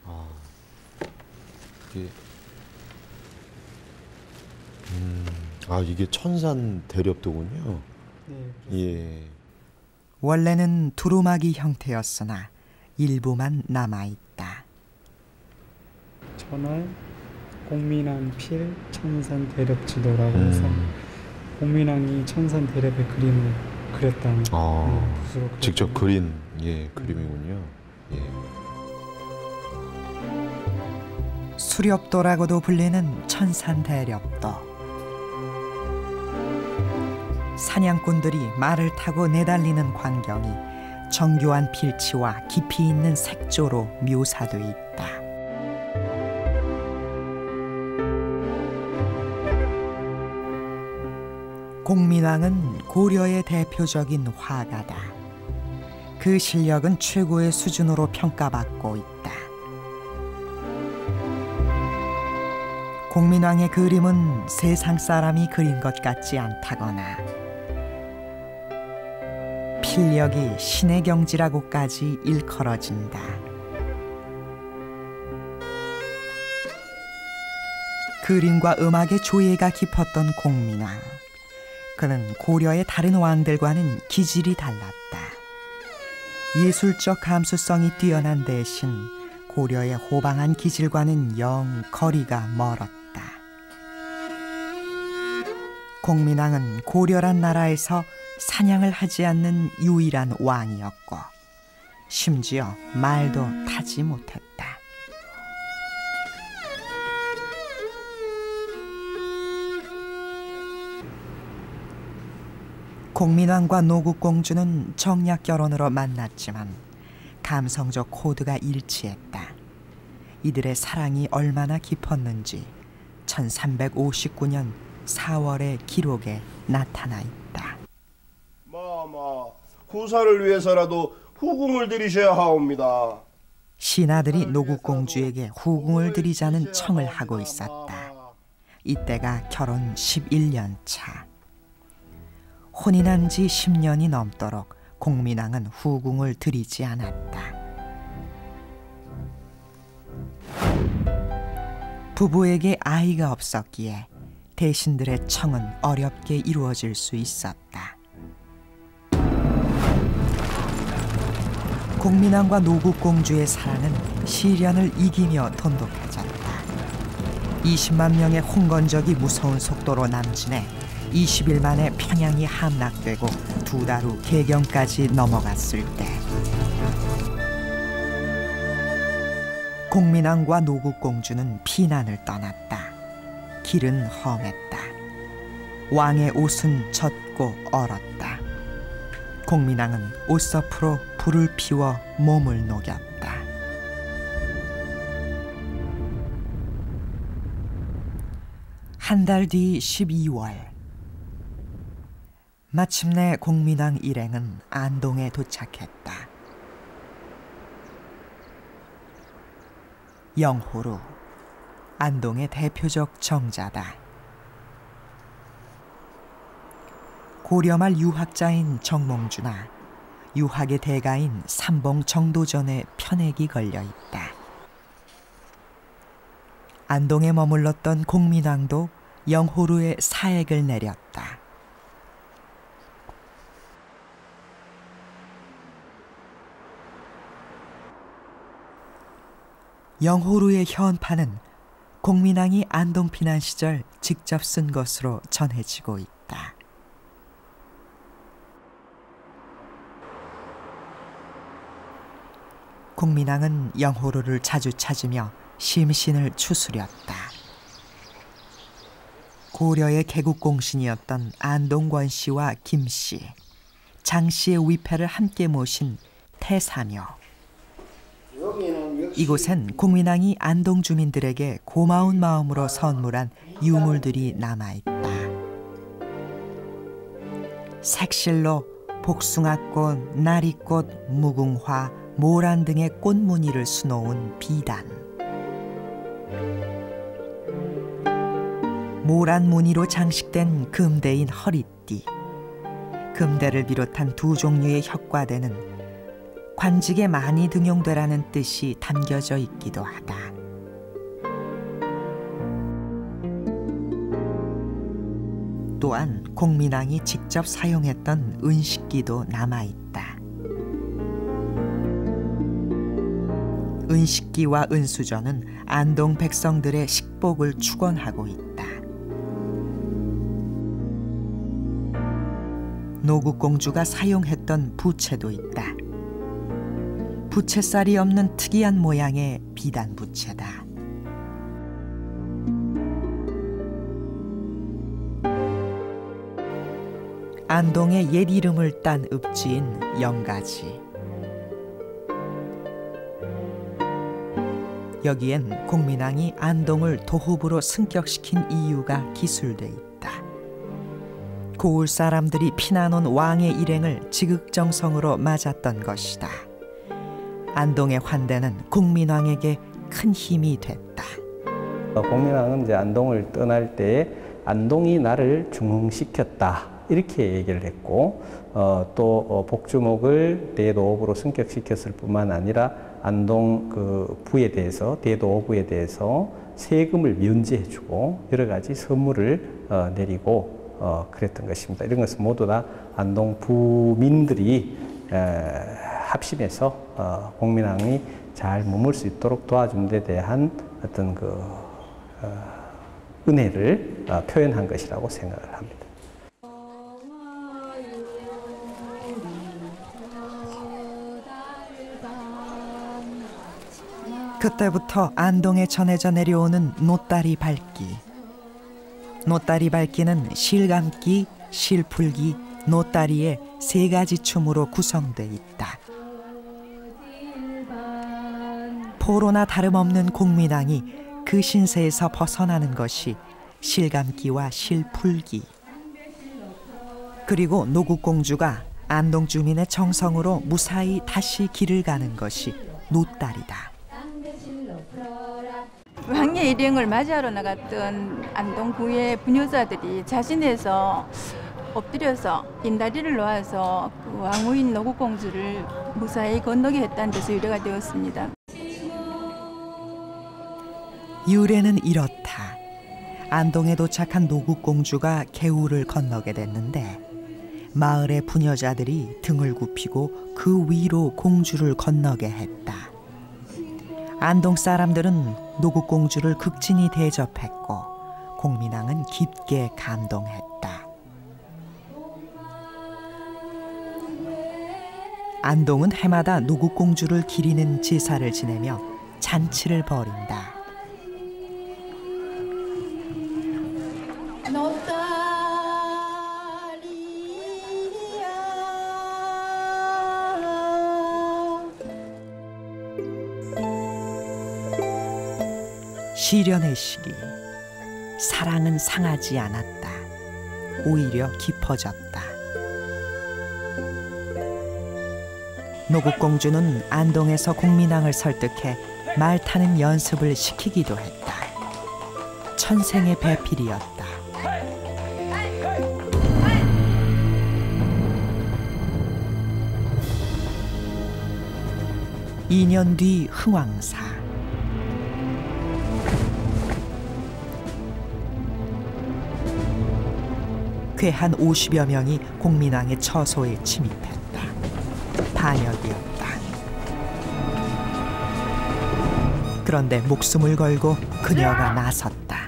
이게 천산 대렵도군요. 네. 예. 원래는 두루마기 형태였으나 일부만 남아있다. 천월 공민왕 필 천산 대렵 지도라고 해서 공민왕이 천산 대렵의 그림을 그렸다는 붓으로 직접 그린 그림이군요. 예. 수렵도라고도 불리는 천산 대렵도. 사냥꾼들이 말을 타고 내달리는 광경이 정교한 필치와 깊이 있는 색조로 묘사돼 있다. 공민왕은 고려의 대표적인 화가다. 그 실력은 최고의 수준으로 평가받고 있다. 공민왕의 그림은 세상 사람이 그린 것 같지 않다거나 필력이 신의 경지라고까지 일컬어진다. 그림과 음악의 조예가 깊었던 공민왕. 그는 고려의 다른 왕들과는 기질이 달랐다. 예술적 감수성이 뛰어난 대신 고려의 호방한 기질과는 영 거리가 멀었다. 공민왕은 고려란 나라에서 사냥을 하지 않는 유일한 왕이었고, 심지어 말도 타지 못했다. 공민왕과 노국공주는 정략결혼으로 만났지만 감성적 코드가 일치했다. 이들의 사랑이 얼마나 깊었는지 1359년 4월의 기록에 나타나 있다. 마마, 후사를 위해서라도 후궁을 드리셔야 하옵니다. 신하들이 노국공주에게 후궁을 드리자는 청을 하고 있었다. 이때가 결혼 11년 차. 혼인한 지 10년이 넘도록 공민왕은 후궁을 드리지 않았다. 부부에게 아이가 없었기에 대신들의 청은 어렵게 이루어질 수 있었다. 공민왕과 노국공주의 사랑은 시련을 이기며 돈독해졌다. 20만 명의 홍건적이 무서운 속도로 남진해 20일 만에 평양이 함락되고 2달 후 개경까지 넘어갔을 때 공민왕과 노국공주는 피난을 떠났다. 길은 험했다. 왕의 옷은 젖고 얼었다. 공민왕은 옷서프로 불을 피워 몸을 녹였다. 한 달 뒤 12월 마침내 공민왕 일행은 안동에 도착했다. 영호루, 안동의 대표적 정자다. 고려말 유학자인 정몽주나 유학의 대가인 삼봉 정도전의 편액이 걸려 있다. 안동에 머물렀던 공민왕도 영호루에 사액을 내렸다. 영호루의 현판은 공민왕이 안동 피난 시절 직접 쓴 것으로 전해지고 있다. 공민왕은 영호루를 자주 찾으며 심신을 추스렸다. 고려의 개국공신이었던 안동권 씨와 김 씨, 장 씨의 위패를 함께 모신 태사묘. 이곳엔 공민왕이 안동 주민들에게 고마운 마음으로 선물한 유물들이 남아있다. 색실로 복숭아꽃, 나리꽃, 무궁화, 모란 등의 꽃무늬를 수놓은 비단, 모란 무늬로 장식된 금대인 허리띠, 금대를 비롯한 두 종류의 혁과대는 관직에 많이 등용되라는 뜻이 담겨져 있기도 하다. 또한 공민왕이 직접 사용했던 은식기도 남아있다. 은식기와 은수저는 안동 백성들의 식복을 축원하고 있다. 노국공주가 사용했던 부채도 있다. 부채살이 없는 특이한 모양의 비단 부채다. 안동의 옛 이름을 딴 읍지인 영가지. 여기엔 공민왕이 안동을 도읍으로 승격시킨 이유가 기술돼 있다. 고을 사람들이 피난 온 왕의 일행을 지극정성으로 맞았던 것이다. 안동의 환대는 공민왕에게 큰 힘이 됐다. 공민왕은 이제 안동을 떠날 때 안동이 나를 중흥시켰다 이렇게 얘기를 했고, 또 복주목을 대도읍으로 승격시켰을 뿐만 아니라 안동 그 부에 대해서, 대도읍부에 대해서 세금을 면제해주고 여러 가지 선물을 내리고 그랬던 것입니다. 이런 것은 모두 다 안동 부민들이 합심해서 공민왕이 잘 머물 수 있도록 도와준 데 대한 어떤 그 은혜를 표현한 것이라고 생각을 합니다. 그때부터 안동에 전해져 내려오는 노다리 밟기. 노다리 밟기는 실감기, 실풀기, 노다리의 세 가지 춤으로 구성돼 있다. 포로나 다름없는 공민왕이 그 신세에서 벗어나는 것이 실감기와 실풀기. 그리고 노국공주가 안동 주민의 정성으로 무사히 다시 길을 가는 것이 노다리다. 왕의 일행을 맞이하러 나갔던 안동구의 부녀자들이 자신에서 엎드려서 빈다리를 놓아서 그 왕후인 노국공주를 무사히 건너게 했다는 데서 유래가 되었습니다. 유래는 이렇다. 안동에 도착한 노국공주가 개울을 건너게 됐는데 마을의 부녀자들이 등을 굽히고 그 위로 공주를 건너게 했다. 안동 사람들은 노국공주를 극진히 대접했고 공민왕은 깊게 감동했다. 안동은 해마다 노국공주를 기리는 제사를 지내며 잔치를 벌인다. 시련의 시기, 사랑은 상하지 않았다. 오히려 깊어졌다. 노국공주는 안동에서 공민왕을 설득해 말 타는 연습을 시키기도 했다. 천생의 배필이었다. 2년 뒤 흥왕사. 괴한 50여 명이 공민왕의 처소에 침입했다. 반역이었다. 그런데 목숨을 걸고 그녀가 나섰다.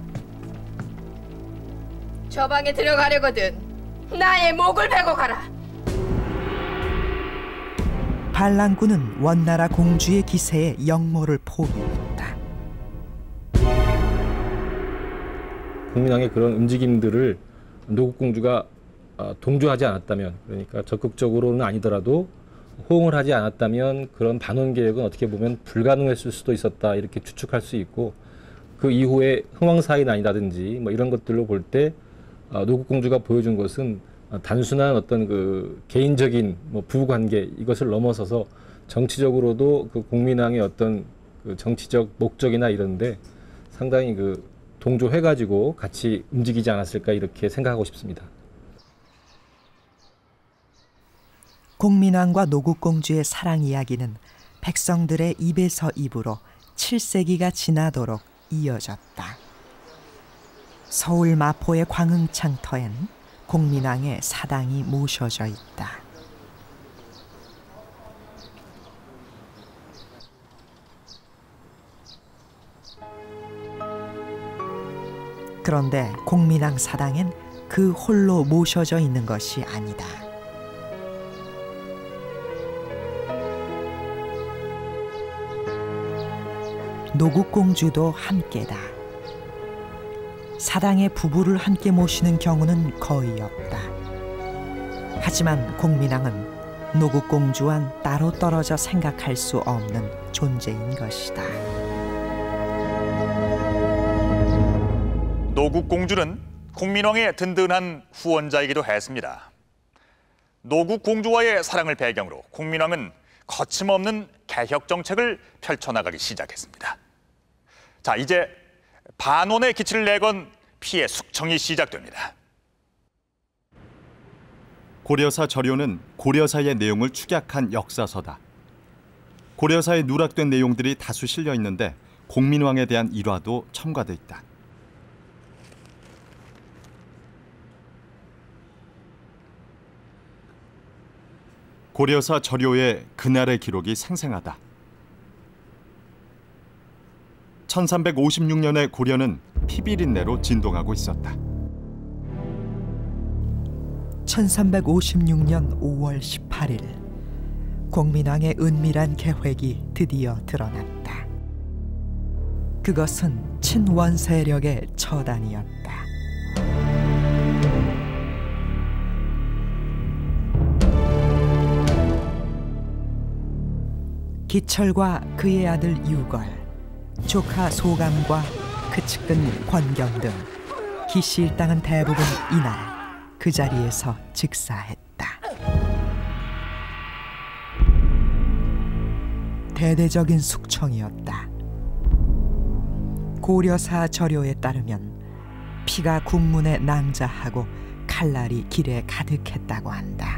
저 방에 들어가려거든 나의 목을 베고 가라. 반란군은 원나라 공주의 기세에 역모를 포기했다. 공민왕의 그런 움직임들을 노국공주가 동조하지 않았다면, 그러니까 적극적으로는 아니더라도 호응을 하지 않았다면 그런 반원 개혁은 어떻게 보면 불가능했을 수도 있었다, 이렇게 추측할 수 있고, 그 이후에 흥왕사인이라든지 뭐 이런 것들로 볼 때 노국공주가 보여준 것은 단순한 어떤 그 개인적인 뭐 부부관계, 이것을 넘어서서 정치적으로도 그 공민왕의 어떤 그 정치적 목적이나 이런데 상당히 그 동조해가지고 같이 움직이지 않았을까, 이렇게 생각하고 싶습니다. 공민왕과 노국공주의 사랑 이야기는 백성들의 입에서 입으로 7세기가 지나도록 이어졌다. 서울 마포의 광흥창터엔 공민왕의 사당이 모셔져 있다. 그런데 공민왕 사당엔 그 홀로 모셔져 있는 것이 아니다. 노국공주도 함께다. 사당에 부부를 함께 모시는 경우는 거의 없다. 하지만 공민왕은 노국공주와는 따로 떨어져 생각할 수 없는 존재인 것이다. 노국공주는 공민왕의 든든한 후원자이기도 했습니다. 노국공주와의 사랑을 배경으로 공민왕은 거침없는 개혁 정책을 펼쳐나가기 시작했습니다. 자, 이제 반원의 기치를 내건 피해 숙청이 시작됩니다. 고려사 저료는 고려사의 내용을 축약한 역사서다. 고려사에 누락된 내용들이 다수 실려 있는데 공민왕에 대한 일화도 첨가돼 있다. 고려사 저료의 그날의 기록이 생생하다. 1356년에 고려는 피비린내로 진동하고 있었다. 1356년 5월 18일 공민왕의 은밀한 계획이 드디어 드러났다. 그것은 친원 세력의 처단이었다. 기철과 그의 아들 유걸, 조카 소감과 그 측근 권경 등 기씨 일당은 대부분 이날 그 자리에서 즉사했다. 대대적인 숙청이었다. 고려사 저료에 따르면 피가 국문에 낭자하고 칼날이 길에 가득했다고 한다.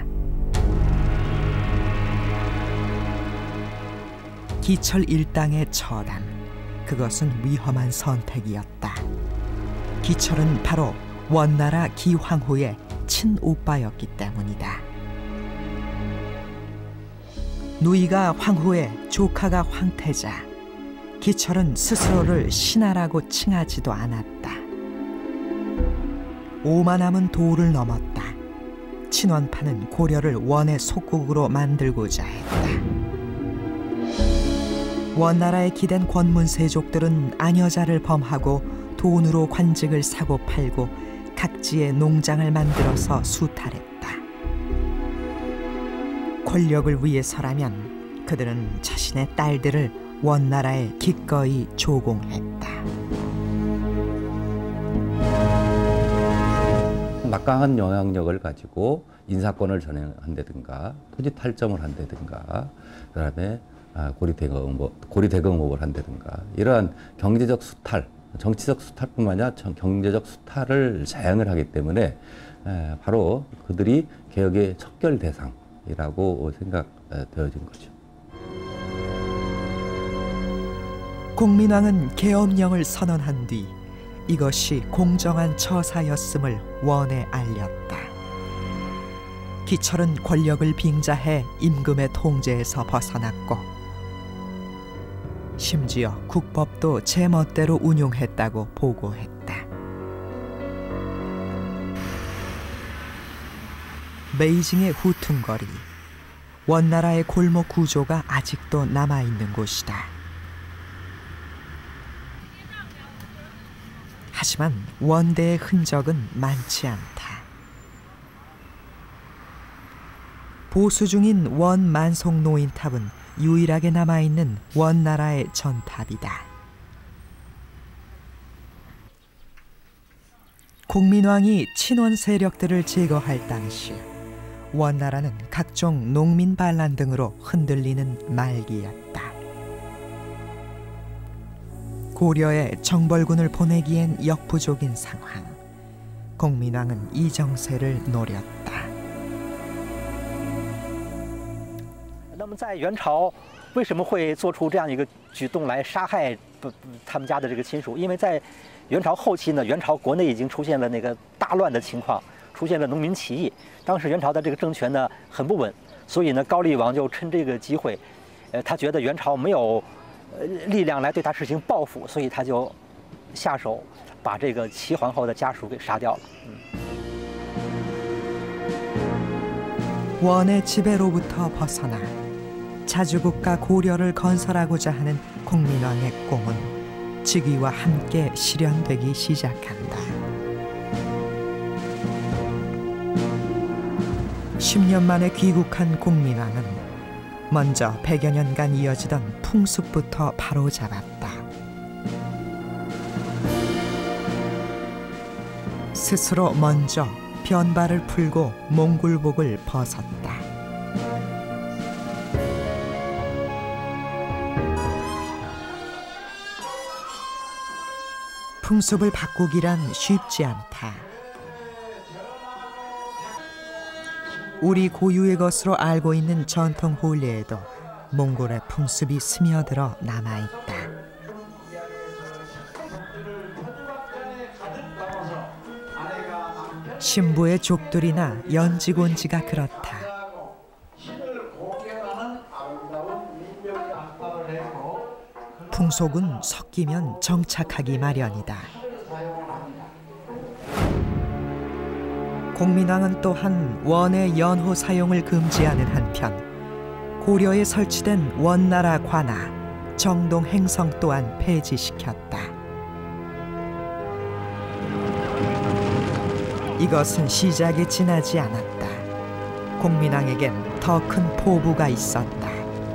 기철 일당의 처단, 그것은 위험한 선택이었다. 기철은 바로 원나라 기황후의 친오빠였기 때문이다. 누이가 황후의 조카가 황태자, 기철은 스스로를 신하라고 칭하지도 않았다. 오만함은 도를 넘었다. 친원파는 고려를 원의 속국으로 만들고자 했다. 원나라에 기댄 권문세족들은 아녀자를 범하고 돈으로 관직을 사고 팔고 각지에 농장을 만들어서 수탈했다. 권력을 위해서라면 그들은 자신의 딸들을 원나라에 기꺼이 조공했다. 막강한 영향력을 가지고 인사권을 전행한다든가 토지 탈점을 한다든가 그다음에 고리대금업을 한다든가 이러한 경제적 수탈, 정치적 수탈뿐만 아니라 경제적 수탈을 자행을 하기 때문에 바로 그들이 개혁의 척결 대상이라고 생각되어진 거죠. 공민왕은 계엄령을 선언한 뒤 이것이 공정한 처사였음을 원에 알렸다. 기철은 권력을 빙자해 임금의 통제에서 벗어났고 심지어 국법도 제멋대로 운용했다고 보고했다. 베이징의 후퉁거리, 원나라의 골목 구조가 아직도 남아있는 곳이다. 하지만 원대의 흔적은 많지 않다. 보수 중인 원 만송 노인탑은 유일하게 남아있는 원나라의 전탑이다. 공민왕이 친원 세력들을 제거할 당시 원나라는 각종 농민 반란 등으로 흔들리는 말기였다. 고려에 정벌군을 보내기엔 역부족인 상황. 공민왕은 이 정세를 노렸다. 那么在元朝为什么会做出这样一个举动来杀害他们家的这个亲属？因为在元朝后期呢，元朝国内已经出现了那个大乱的情况，出现了农民起义。当时元朝的这个政权呢很不稳，所以呢高丽王就趁这个机会，他觉得元朝没有力量来对他实行报复，所以他就下手把这个齐皇后的家属给杀掉了。 원의 지배로부터 벗어나 자주국가 고려를 건설하고자 하는 공민왕의 꿈은 즉위와 함께 실현되기 시작한다. 10년 만에 귀국한 공민왕은 먼저 100여 년간 이어지던 풍습부터 바로잡았다. 스스로 먼저 변발을 풀고 몽골복을 벗었다. 풍습을 바꾸기란 쉽지 않다. 우리 고유의 것으로 알고 있는 전통 혼례에도 몽골의 풍습이 스며들어 남아있다. 신부의 족들이나 연지곤지가 그렇다. 풍속은 섞이면 정착하기 마련이다. 공민왕은 또한 원의 연호 사용을 금지하는 한편 고려에 설치된 원나라 관아, 정동 행성 또한 폐지시켰다. 이것은 시작에 지나지 않았다. 공민왕에겐 더 큰 포부가 있었다.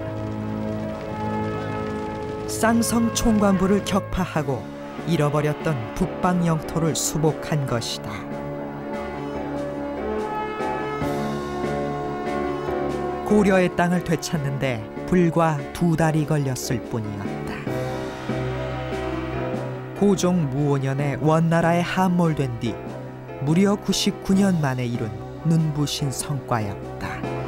쌍성 총관부를 격파하고 잃어버렸던 북방 영토를 수복한 것이다. 고려의 땅을 되찾는데 불과 2달이 걸렸을 뿐이었다. 고종 무오년에 원나라에 함몰된 뒤 무려 99년 만에 이룬 눈부신 성과였다.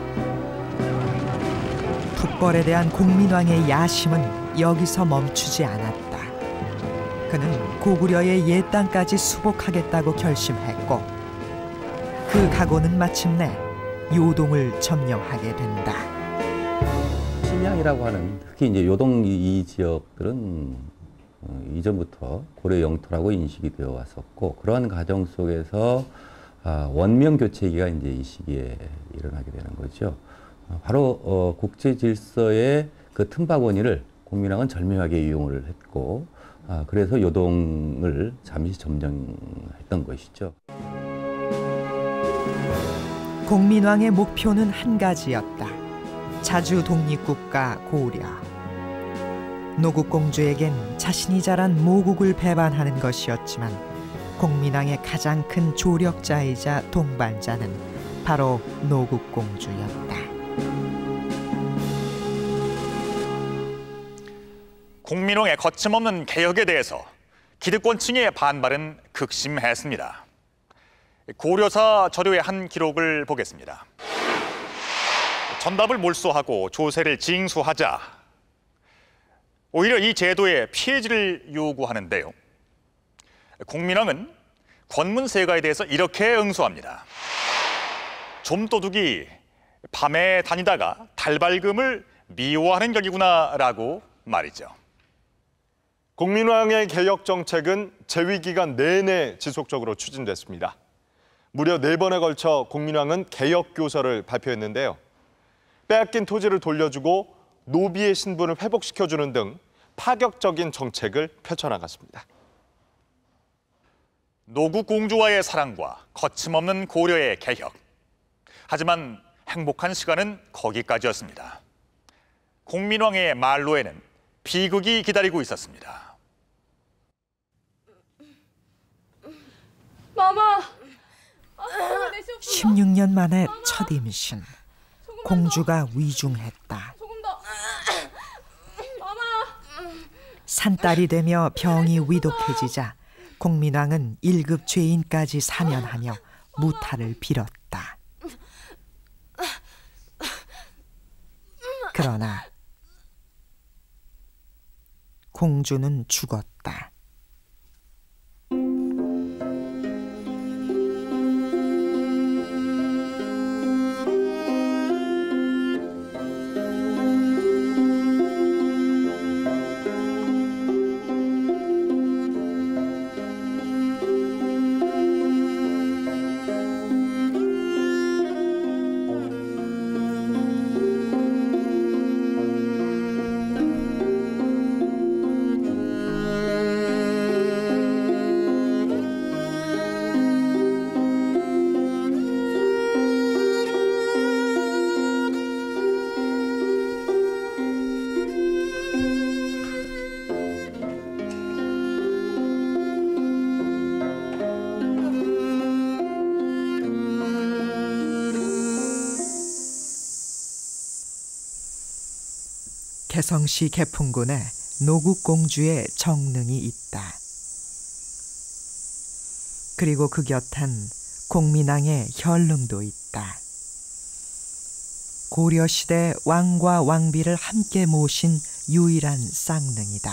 북벌에 대한 공민왕의 야심은 여기서 멈추지 않았다. 그는 고구려의 옛 땅까지 수복하겠다고 결심했고 그 각오는 마침내 요동을 점령하게 된다. 신양이라고 하는 특히 이제 요동 이 지역들은 이전부터 고려 영토라고 인식이 되어 왔었고 그러한 과정 속에서 원명 교체기가 이제 이 시기에 일어나게 되는 거죠. 바로 국제 질서의 그 틈바구니를 공민왕은 절묘하게 이용을 했고 그래서 요동을 잠시 점령했던 것이죠. 공민왕의 목표는 한 가지였다. 자주 독립국가 고려. 노국공주에겐 자신이 자란 모국을 배반하는 것이었지만 공민왕의 가장 큰 조력자이자 동반자는 바로 노국공주였다. 공민왕의 거침없는 개혁에 대해서 기득권층의 반발은 극심했습니다. 고려사 저료의 한 기록을 보겠습니다. 전답을 몰수하고 조세를 징수하자. 오히려 이 제도의 폐지를 요구하는데요. 공민왕은 권문세가에 대해서 이렇게 응수합니다. 좀도둑이 밤에 다니다가 달발금을 미워하는 격이구나라고 말이죠. 공민왕의 개혁 정책은 재위 기간 내내 지속적으로 추진됐습니다. 무려 4번에 걸쳐 공민왕은 개혁 교서를 발표했는데요. 빼앗긴 토지를 돌려주고 노비의 신분을 회복시켜주는 등 파격적인 정책을 펼쳐나갔습니다. 노국공주와의 사랑과 거침없는 고려의 개혁. 하지만 행복한 시간은 거기까지였습니다. 공민왕의 말로에는 비극이 기다리고 있었습니다. 마마! 16년 만에 첫 임신. 공주가 위중했다. 산딸이 되며 병이 위독해지자 공민왕은 1급 죄인까지 사면하며 무탈을 빌었다. 그러나 공주는 죽었다. 개성시 개풍군에 노국공주의 정릉이 있다. 그리고 그 곁엔 공민왕의 혈릉도 있다. 고려시대 왕과 왕비를 함께 모신 유일한 쌍릉이다.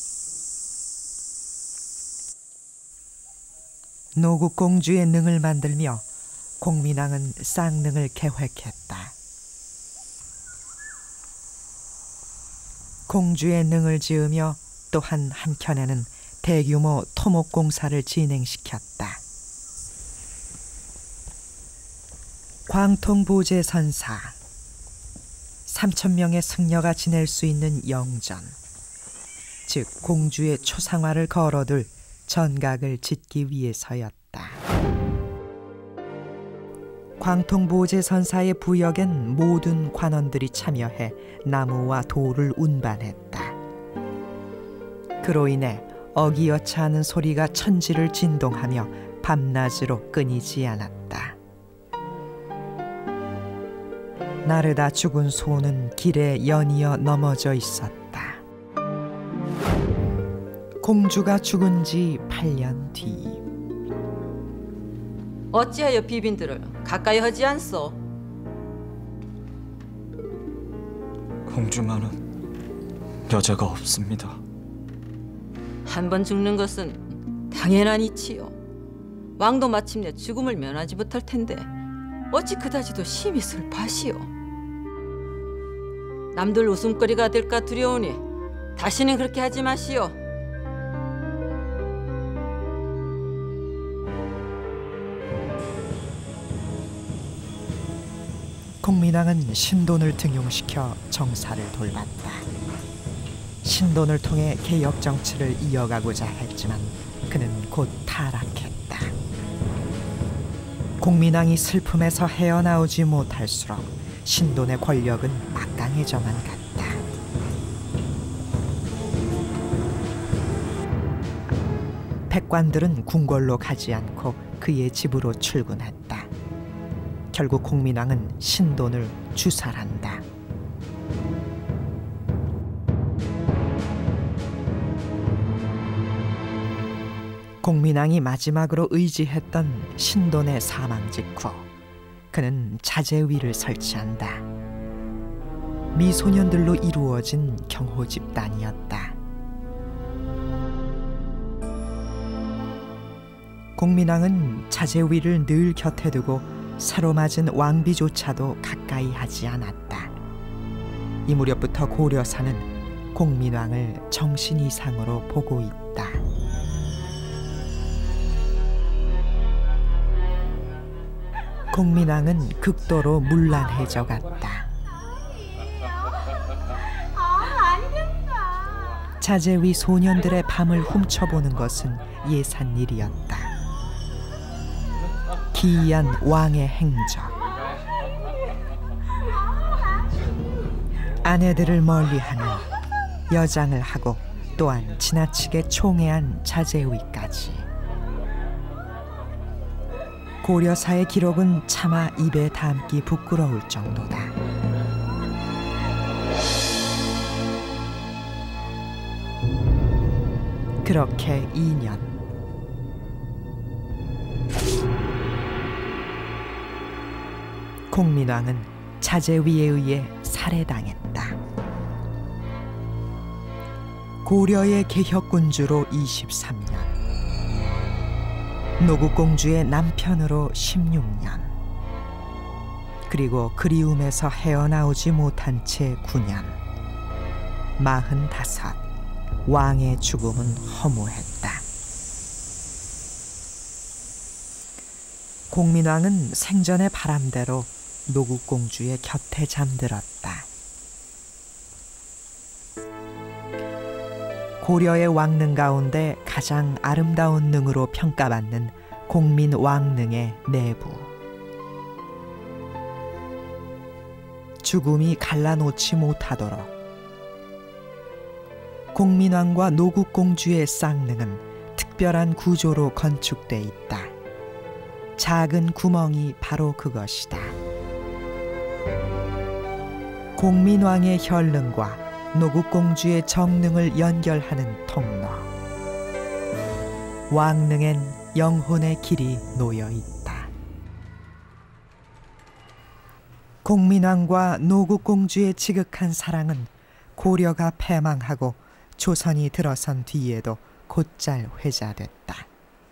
노국공주의 능을 만들며 공민왕은 쌍릉을 계획했다. 공주의 능을 지으며 또한 한켠에는 대규모 토목공사를 진행시켰다. 광통보제선사, 3,000명의 승려가 지낼 수 있는 영전, 즉 공주의 초상화를 걸어둘 전각을 짓기 위해서였다. 광통보제선사의 부역엔 모든 관원들이 참여해 나무와 돌을 운반했다. 그로 인해 어기여차하는 소리가 천지를 진동하며 밤낮으로 끊이지 않았다. 나르다 죽은 소는 길에 연이어 넘어져 있었다. 공주가 죽은 지 8년 뒤, 어찌하여 비빈들을 가까이 하지 않소? 공주만은 여자가 없습니다. 한 번 죽는 것은 당연한 이치요. 왕도 마침내 죽음을 면하지 못할 텐데 어찌 그다지도 심히 슬퍼하시오. 남들 웃음거리가 될까 두려우니 다시는 그렇게 하지 마시오. 공민왕은 신돈을 등용시켜 정사를 돌봤다. 신돈을 통해 개혁 정치를 이어가고자 했지만 그는 곧 타락했다. 공민왕이 슬픔에서 헤어나오지 못할수록 신돈의 권력은 막강해져만 갔다. 백관들은 궁궐로 가지 않고 그의 집으로 출근했다. 결국 공민왕은 신돈을 주살한다. 공민왕이 마지막으로 의지했던 신돈의 사망 직후 그는 자제위를 설치한다. 미소년들로 이루어진 경호 집단이었다. 공민왕은 자제위를 늘 곁에 두고 새로 맞은 왕비조차도 가까이 하지 않았다. 이 무렵부터 고려사는 공민왕을 정신 이상으로 보고 있다. 공민왕은 극도로 문란해져 갔다. 자제위 소년들의 밤을 훔쳐보는 것은 예산 일이었다. 기이한 왕의 행적, 아내들을 멀리하는, 여장을 하고 또한 지나치게 총애한 자제위까지. 고려사의 기록은 차마 입에 담기 부끄러울 정도다. 그렇게 2년. 공민왕은 자제위에 의해 살해당했다. 고려의 개혁군주로 23년, 노국공주의 남편으로 16년, 그리고 그리움에서 헤어나오지 못한 채 9년, 45, 왕의 죽음은 허무했다. 공민왕은 생전의 바람대로 노국공주의 곁에 잠들었다. 고려의 왕릉 가운데 가장 아름다운 능으로 평가받는 공민왕릉의 내부. 죽음이 갈라놓지 못하도록 공민왕과 노국공주의 쌍릉은 특별한 구조로 건축돼 있다. 작은 구멍이 바로 그것이다. 공민왕의 혈릉과 노국공주의 정릉을 연결하는 통로. 왕릉엔 영혼의 길이 놓여 있다. 공민왕과 노국공주의 지극한 사랑은 고려가 패망하고 조선이 들어선 뒤에도 곧잘 회자됐다.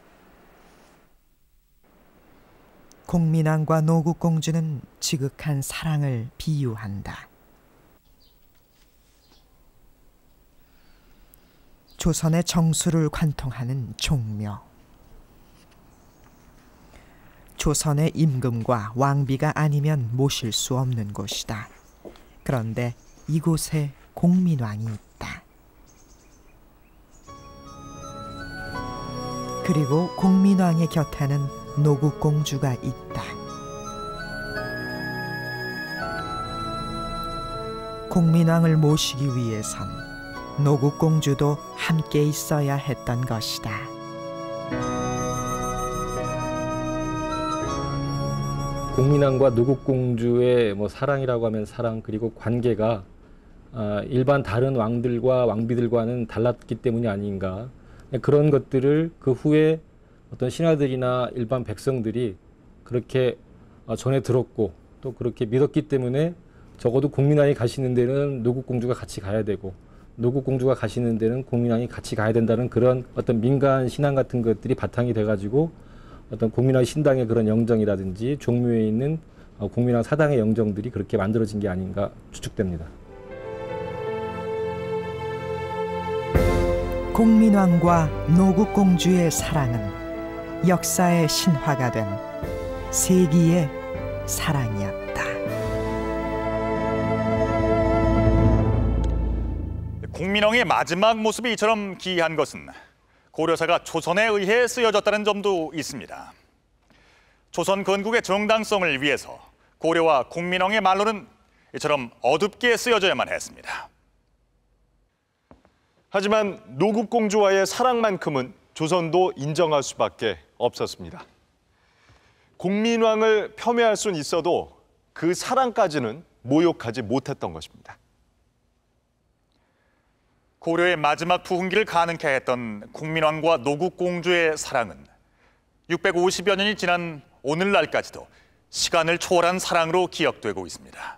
공민왕과 노국공주는 지극한 사랑을 비유한다. 조선의 정수를 관통하는 종묘. 조선의 임금과 왕비가 아니면 모실 수 없는 곳이다. 그런데 이곳에 공민왕이 있다. 그리고 공민왕의 곁에는 노국공주가 있다. 공민왕을 모시기 위해선 노국공주도 함께 있어야 했던 것이다. 공민왕과 노국공주의 사랑이라고 하면 사랑, 그리고 관계가 일반 다른 왕들과 왕비들과는 달랐기 때문이 아닌가. 그런 것들을 그 후에 어떤 신하들이나 일반 백성들이 그렇게 전해 들었고 또 그렇게 믿었기 때문에 적어도 공민왕이 가시는 데는 노국공주가 같이 가야 되고, 노국공주가 가시는 데는 공민왕이 같이 가야 된다는 그런 어떤 민간 신앙 같은 것들이 바탕이 돼가지고 어떤 공민왕 신당의 그런 영정이라든지 종묘에 있는 공민왕 사당의 영정들이 그렇게 만들어진 게 아닌가 추측됩니다. 공민왕과 노국공주의 사랑은 역사의 신화가 된 세기의 사랑이었다. 공민왕의 마지막 모습이 이처럼 기이한 것은 고려사가 조선에 의해 쓰여졌다는 점도 있습니다. 조선 건국의 정당성을 위해서 고려와 공민왕의 말로는 이처럼 어둡게 쓰여져야만 했습니다. 하지만 노국공주와의 사랑만큼은 조선도 인정할 수밖에 없었습니다. 공민왕을 폄훼할 수는 있어도 그 사랑까지는 모욕하지 못했던 것입니다. 고려의 마지막 부흥기를 가능케 했던 공민왕과 노국공주의 사랑은 650여 년이 지난 오늘날까지도 시간을 초월한 사랑으로 기억되고 있습니다.